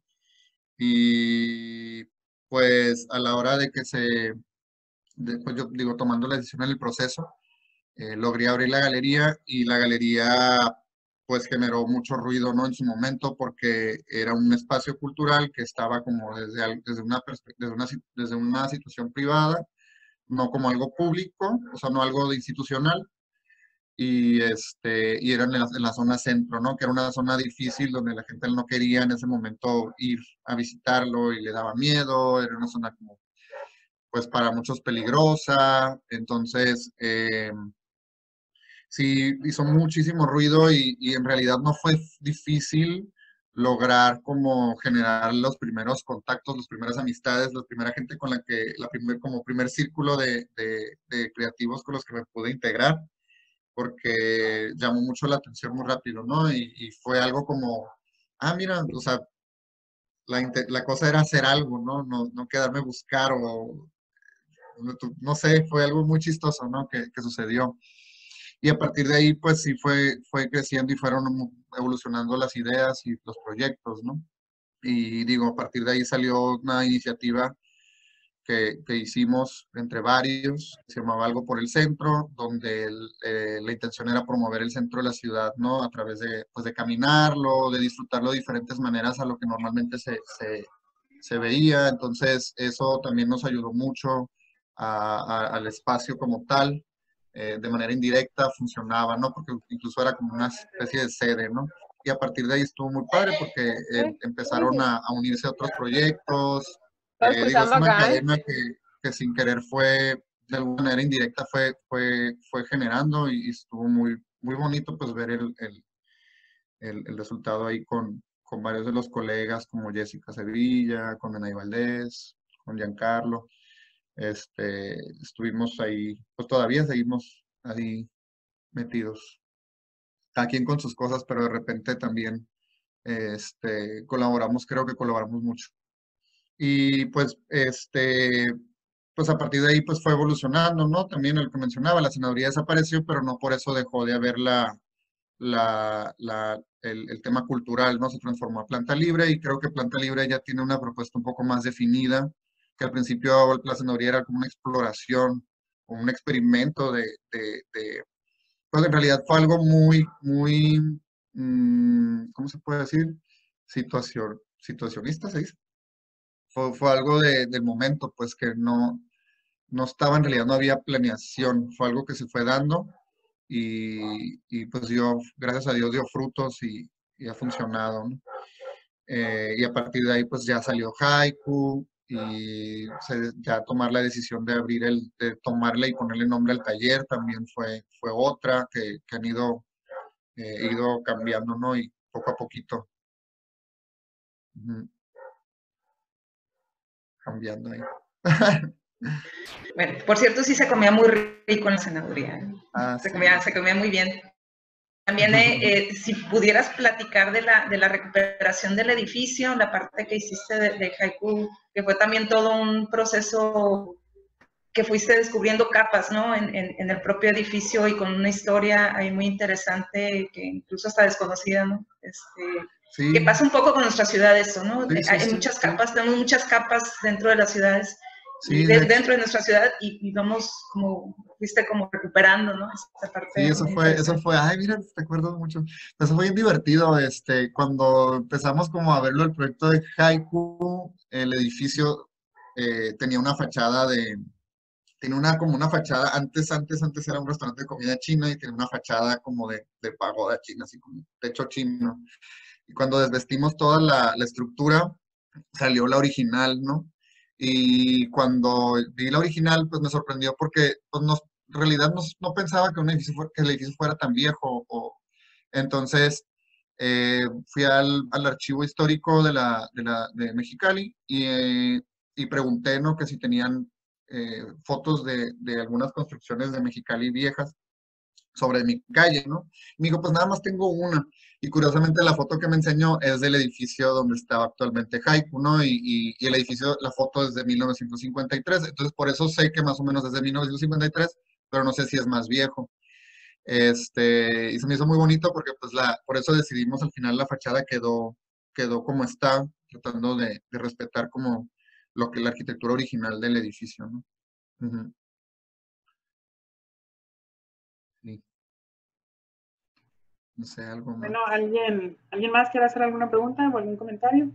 Speaker 2: Y pues a la hora de que se, después yo digo, tomando la decisión en el proceso, eh, logré abrir la galería y la galería pues generó mucho ruido, ¿no? En su momento porque era un espacio cultural que estaba como desde, al- desde, una, perspe- desde, una, si- desde una situación privada, no como algo público, o sea, no algo de institucional. Y, este, y era en la, en la zona centro, ¿no? Que era una zona difícil donde la gente no quería en ese momento ir a visitarlo y le daba miedo, era una zona como, pues para muchos peligrosa, entonces, eh, sí, hizo muchísimo ruido y, y en realidad no fue difícil lograr como generar los primeros contactos, las primeras amistades, la primera gente con la que, la primer, como primer círculo de, de, de creativos con los que me pude integrar, porque llamó mucho la atención muy rápido, ¿no? Y, y fue algo como, ah, mira, o sea, la, inte- la cosa era hacer algo, ¿no? No, no quedarme a buscar o, no, no sé, fue algo muy chistoso, ¿no? Que, que sucedió. Y a partir de ahí, pues sí fue, fue creciendo y fueron evolucionando las ideas y los proyectos, ¿no? Y digo, a partir de ahí salió una iniciativa que, que hicimos entre varios, se llamaba Algo por el Centro, donde el, eh, la intención era promover el centro de la ciudad, ¿no? A través de, pues, de caminarlo, de disfrutarlo de diferentes maneras a lo que normalmente se, se, se veía. Entonces, eso también nos ayudó mucho a, a, al espacio como tal. Eh, de manera indirecta funcionaba, ¿no? Porque incluso era como una especie de sede, ¿no? Y a partir de ahí estuvo muy padre porque eh, empezaron a, a unirse otros proyectos.
Speaker 1: Estás
Speaker 2: Eh, digo, es
Speaker 1: cruzando
Speaker 2: una
Speaker 1: acá, ¿eh?
Speaker 2: cadena que, que sin querer fue, de alguna manera indirecta, fue, fue, fue generando y, y estuvo muy, muy bonito pues ver el, el, el, el resultado ahí con, con varios de los colegas como Jessica Sevilla, con Denay Valdés, con Giancarlo. Este, estuvimos ahí, pues todavía seguimos ahí metidos, cada quien con sus cosas, pero de repente también este, colaboramos, creo que colaboramos mucho. Y pues, este, pues a partir de ahí pues fue evolucionando, ¿no? También el que mencionaba, la senaduría desapareció, pero no por eso dejó de haber la, la, la, el, el tema cultural, ¿no? Se transformó a Planta Libre y creo que Planta Libre ya tiene una propuesta un poco más definida, que al principio la senaduría era como una exploración o un experimento de, de, de, pues en realidad fue algo muy, muy, mmm, ¿cómo se puede decir? Situación, situacionista, ¿se dice? Fue, fue algo de, del momento, pues que no, no estaba, en realidad no había planeación, fue algo que se fue dando y, y pues dio, gracias a Dios dio frutos y, y ha funcionado, ¿no? Eh, y a partir de ahí pues ya salió Haiku y se, ya tomar la decisión de abrir el, de tomarle y ponerle nombre al taller también fue, fue otra que, que han ido, eh, ido cambiando, ¿no? Y poco a poquito uh, cambiando ahí.
Speaker 3: Bueno, por cierto, sí se comía muy rico en la senaduría. ¿eh?
Speaker 2: Ah,
Speaker 3: Se
Speaker 2: sí.
Speaker 3: comía, se comía muy bien. También, eh, eh, si pudieras platicar de la, de la recuperación del edificio, la parte que hiciste de, de Haiku, que fue también todo un proceso que fuiste descubriendo capas, ¿no? En, en, en el propio edificio y con una historia ahí muy interesante, que incluso hasta desconocida, ¿no? Este,
Speaker 2: Sí,
Speaker 3: que pasa un poco con nuestra ciudad esto, ¿no?
Speaker 2: sí, sí,
Speaker 3: Hay
Speaker 2: sí,
Speaker 3: muchas
Speaker 2: sí.
Speaker 3: capas, tenemos muchas capas dentro de las ciudades
Speaker 2: Sí,
Speaker 3: de,
Speaker 2: de
Speaker 3: dentro de nuestra ciudad y, y vamos como, viste, como recuperando, ¿no? Esta parte
Speaker 2: sí, eso fue, eso fue, ay, mira, te acuerdo mucho. Eso fue bien divertido, este, cuando empezamos como a verlo el proyecto de Haiku, el edificio eh, tenía una fachada de, tenía una como una fachada, antes, antes, antes era un restaurante de comida china y tenía una fachada como de, de pagoda china, así como techo chino. Y cuando desvestimos toda la, la estructura, salió la original, ¿no? Y cuando vi la original, pues me sorprendió porque pues, no, en realidad no, no pensaba que, un edificio fuera, que el edificio fuera tan viejo. O, entonces, eh, fui al, al archivo histórico de, la, de, la, de Mexicali y, eh, y pregunté, ¿no? Que si tenían eh, fotos de, de algunas construcciones de Mexicali viejas sobre mi calle, ¿no? Y me dijo, pues nada más tengo una. Y curiosamente la foto que me enseñó es del edificio donde estaba actualmente Haiku, ¿no? Y, y, y el edificio, la foto es de mil novecientos cincuenta y tres, entonces por eso sé que más o menos es de mil novecientos cincuenta y tres, pero no sé si es más viejo. Este, y se me hizo muy bonito porque pues la, por eso decidimos al final la fachada quedó, quedó como está, tratando de, de respetar como lo que la arquitectura original del edificio, ¿no? Ujú. Sí, no sé, algo más.
Speaker 1: Bueno, ¿alguien, ¿alguien más quiere hacer alguna pregunta o algún comentario?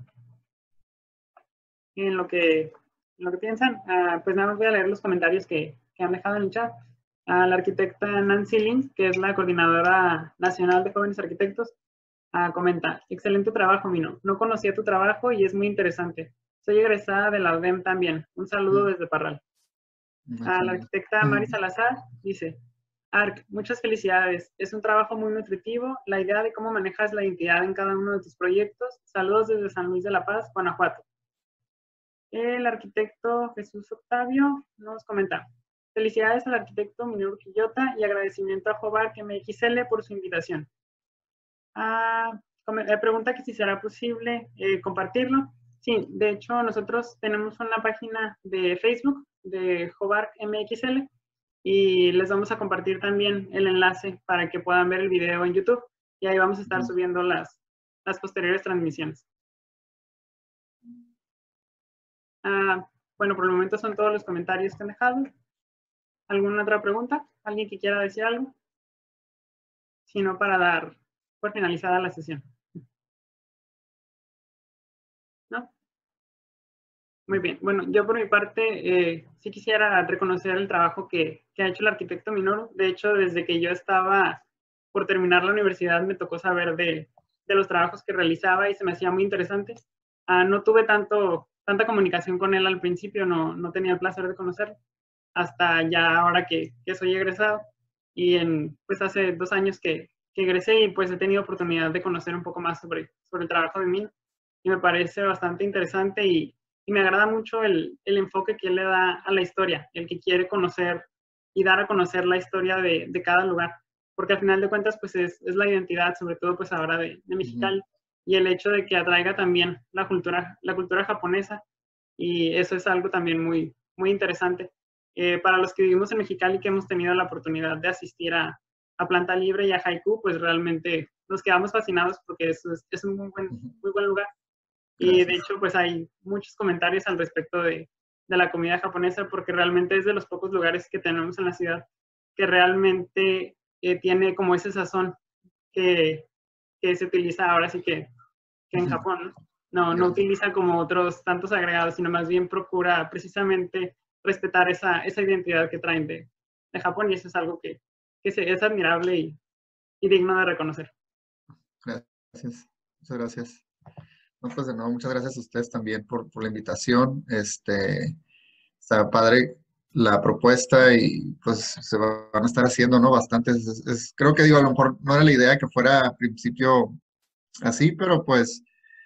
Speaker 1: En lo que, en lo que piensan, uh, pues nada más voy a leer los comentarios que, que han dejado en el chat. Uh, la arquitecta Nancy Lins, que es la coordinadora nacional de jóvenes arquitectos, uh, comenta, excelente trabajo, Mino. No conocía tu trabajo y es muy interesante. Soy egresada de la U D E M también. Un saludo desde Parral. Uh, la arquitecta Mari Salazar dice, Arc, muchas felicidades. Es un trabajo muy nutritivo. La idea de cómo manejas la identidad en cada uno de tus proyectos. Saludos desde San Luis de la Paz, Guanajuato. El arquitecto Jesús Octavio nos comenta, felicidades al arquitecto Minoru Quillota y agradecimiento a Hobart M X L por su invitación. Ah, pregunta que si será posible eh, compartirlo. Sí, de hecho nosotros tenemos una página de Facebook de Hobart M X L y les vamos a compartir también el enlace para que puedan ver el video en YouTube y ahí vamos a estar subiendo las, las posteriores transmisiones. Ah, bueno, por el momento son todos los comentarios que han dejado. ¿Alguna otra pregunta? ¿Alguien que quiera decir algo? Si no, para dar por finalizada la sesión. ¿No? Muy bien. Bueno, yo por mi parte eh, sí quisiera reconocer el trabajo que, que ha hecho el arquitecto Minoru. De hecho, desde que yo estaba por terminar la universidad me tocó saber de, de los trabajos que realizaba y se me hacía muy interesante. Ah, no tuve tanto, tanta comunicación con él al principio, no, no tenía el placer de conocerlo, hasta ya ahora que, que soy egresado. Y en, pues hace dos años que, que egresé y pues he tenido oportunidad de conocer un poco más sobre, sobre el trabajo de Mino. Y me parece bastante interesante y, y me agrada mucho el, el enfoque que él le da a la historia, el que quiere conocer y dar a conocer la historia de, de cada lugar. Porque al final de cuentas, pues es, es la identidad, sobre todo pues ahora de, de Mexicali. Uh-huh. Y el hecho de que atraiga también la cultura, la cultura japonesa. Y eso es algo también muy, muy interesante. Eh, para los que vivimos en Mexicali, que hemos tenido la oportunidad de asistir a, a Planta Libre y a Haiku, pues realmente nos quedamos fascinados porque es, es un muy buen, muy buen lugar. Y Gracias. De hecho, pues hay muchos comentarios al respecto de, de la comida japonesa porque realmente es de los pocos lugares que tenemos en la ciudad que realmente eh, tiene como ese sazón que, que se utiliza ahora sí que, que en Japón, ¿no? No, no utiliza como otros tantos agregados, sino más bien procura precisamente respetar esa, esa identidad que traen de, de Japón y eso es algo que, que se, es admirable y, y digno de reconocer.
Speaker 2: Gracias, muchas gracias. No, pues de nuevo, muchas gracias a ustedes también por, por la invitación. Este, está padre la propuesta y pues se van a estar haciendo, ¿no? Bastantes. Es, es, creo que digo, a lo mejor no era la idea que fuera al principio así, pero pues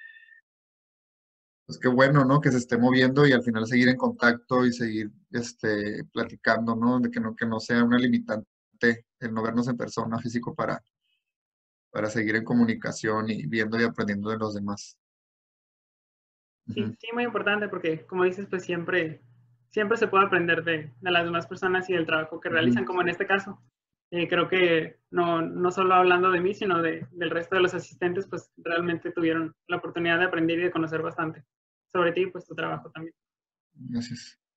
Speaker 2: pues qué bueno, ¿no? Que se esté moviendo y al final seguir en contacto y seguir este, platicando, ¿no? De que no, que no sea una limitante el no vernos en persona físico para, para seguir en comunicación y viendo y aprendiendo de los demás.
Speaker 1: Sí, uh-huh. Sí, muy importante porque, como dices, pues siempre, siempre se puede aprender de, de las demás personas y del trabajo que realizan, uh-huh. Como en este caso. Eh, creo que no, no solo hablando de mí, sino de, del resto de los asistentes, pues realmente tuvieron la oportunidad de aprender y de conocer bastante sobre ti y pues tu trabajo también.
Speaker 2: Gracias.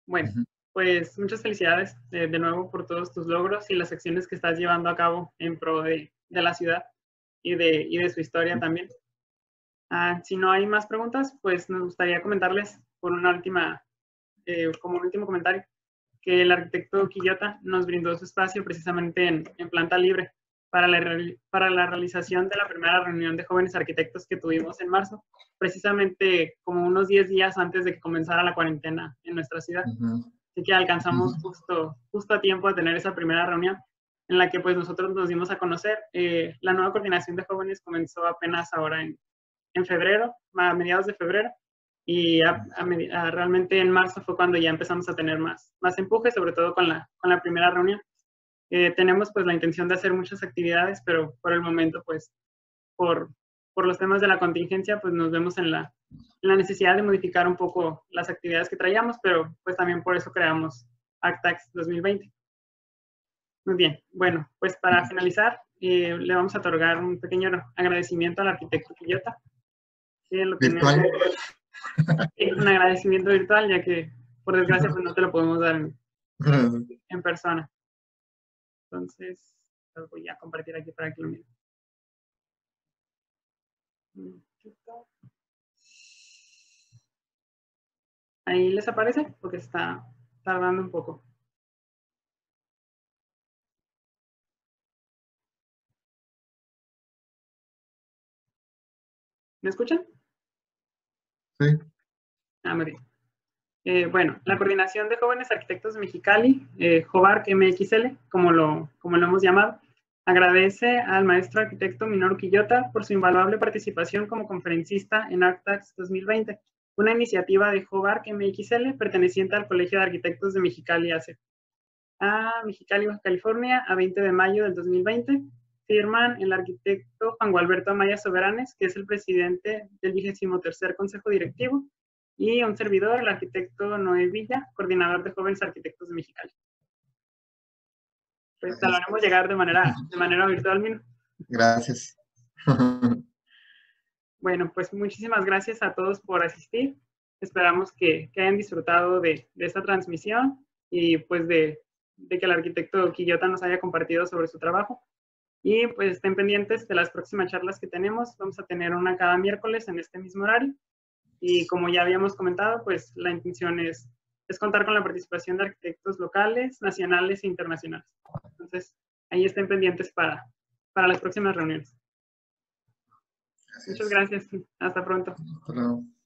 Speaker 1: Bueno, uh-huh. pues muchas felicidades eh, de nuevo por todos tus logros y las acciones que estás llevando a cabo en pro de, de la ciudad y de, y de su historia uh-huh. también. Ah, si no hay más preguntas, pues nos gustaría comentarles por una última, eh, como un último comentario, que el arquitecto Quillota nos brindó su espacio precisamente en, en planta libre para la, para la realización de la primera reunión de jóvenes arquitectos que tuvimos en marzo, precisamente como unos diez días antes de que comenzara la cuarentena en nuestra ciudad. Uh-huh. Así que alcanzamos uh-huh. justo, justo a tiempo de tener esa primera reunión en la que pues nosotros nos dimos a conocer. Eh, la nueva coordinación de jóvenes comenzó apenas ahora en, en febrero, a mediados de febrero, y a, a, a, realmente en marzo fue cuando ya empezamos a tener más, más empuje, sobre todo con la, con la primera reunión. Eh, tenemos pues la intención de hacer muchas actividades, pero por el momento pues por, por los temas de la contingencia pues nos vemos en la, en la necesidad de modificar un poco las actividades que traíamos, pero pues también por eso creamos ACTAX dos mil veinte. Muy bien, bueno, pues para finalizar eh, le vamos a otorgar un pequeño agradecimiento al arquitecto Quillota. Que lo
Speaker 2: ¿Virtual?
Speaker 1: Tenemos, un agradecimiento virtual, ya que por desgracia pues no te lo podemos dar en, en persona. Entonces, lo voy a compartir aquí para que lo miren. Ahí les aparece porque está tardando un poco. ¿Me escuchan?
Speaker 2: Sí.
Speaker 1: Ah, muy bien. Eh, bueno, la Coordinación de Jóvenes Arquitectos de Mexicali, eh, JOVARC M X L, como lo, como lo hemos llamado, agradece al maestro arquitecto Minoru Quillota por su invaluable participación como conferencista en ACTAX dos mil veinte, una iniciativa de JOVARC M X L perteneciente al Colegio de Arquitectos de Mexicali A C E. A Mexicali, Baja California, a veinte de mayo del dos mil veinte, firman el arquitecto Juan Gualberto Amaya Soberanes, que es el presidente del vigésimo tercer Consejo Directivo, y un servidor, el arquitecto Noé Villa, coordinador de Jóvenes Arquitectos de Mexicali. Pues te lo haremos llegar de manera, de manera virtual, Mino.
Speaker 2: Gracias.
Speaker 1: Bueno, pues muchísimas gracias a todos por asistir. Esperamos que, que hayan disfrutado de, de esta transmisión y pues de, de que el arquitecto Quillota nos haya compartido sobre su trabajo. Y pues estén pendientes de las próximas charlas que tenemos. Vamos a tener una cada miércoles en este mismo horario. Y como ya habíamos comentado, pues la intención es, es contar con la participación de arquitectos locales, nacionales e internacionales. Entonces, ahí estén pendientes para, para las próximas reuniones. Gracias. Muchas gracias. Hasta pronto.
Speaker 2: Hasta luego.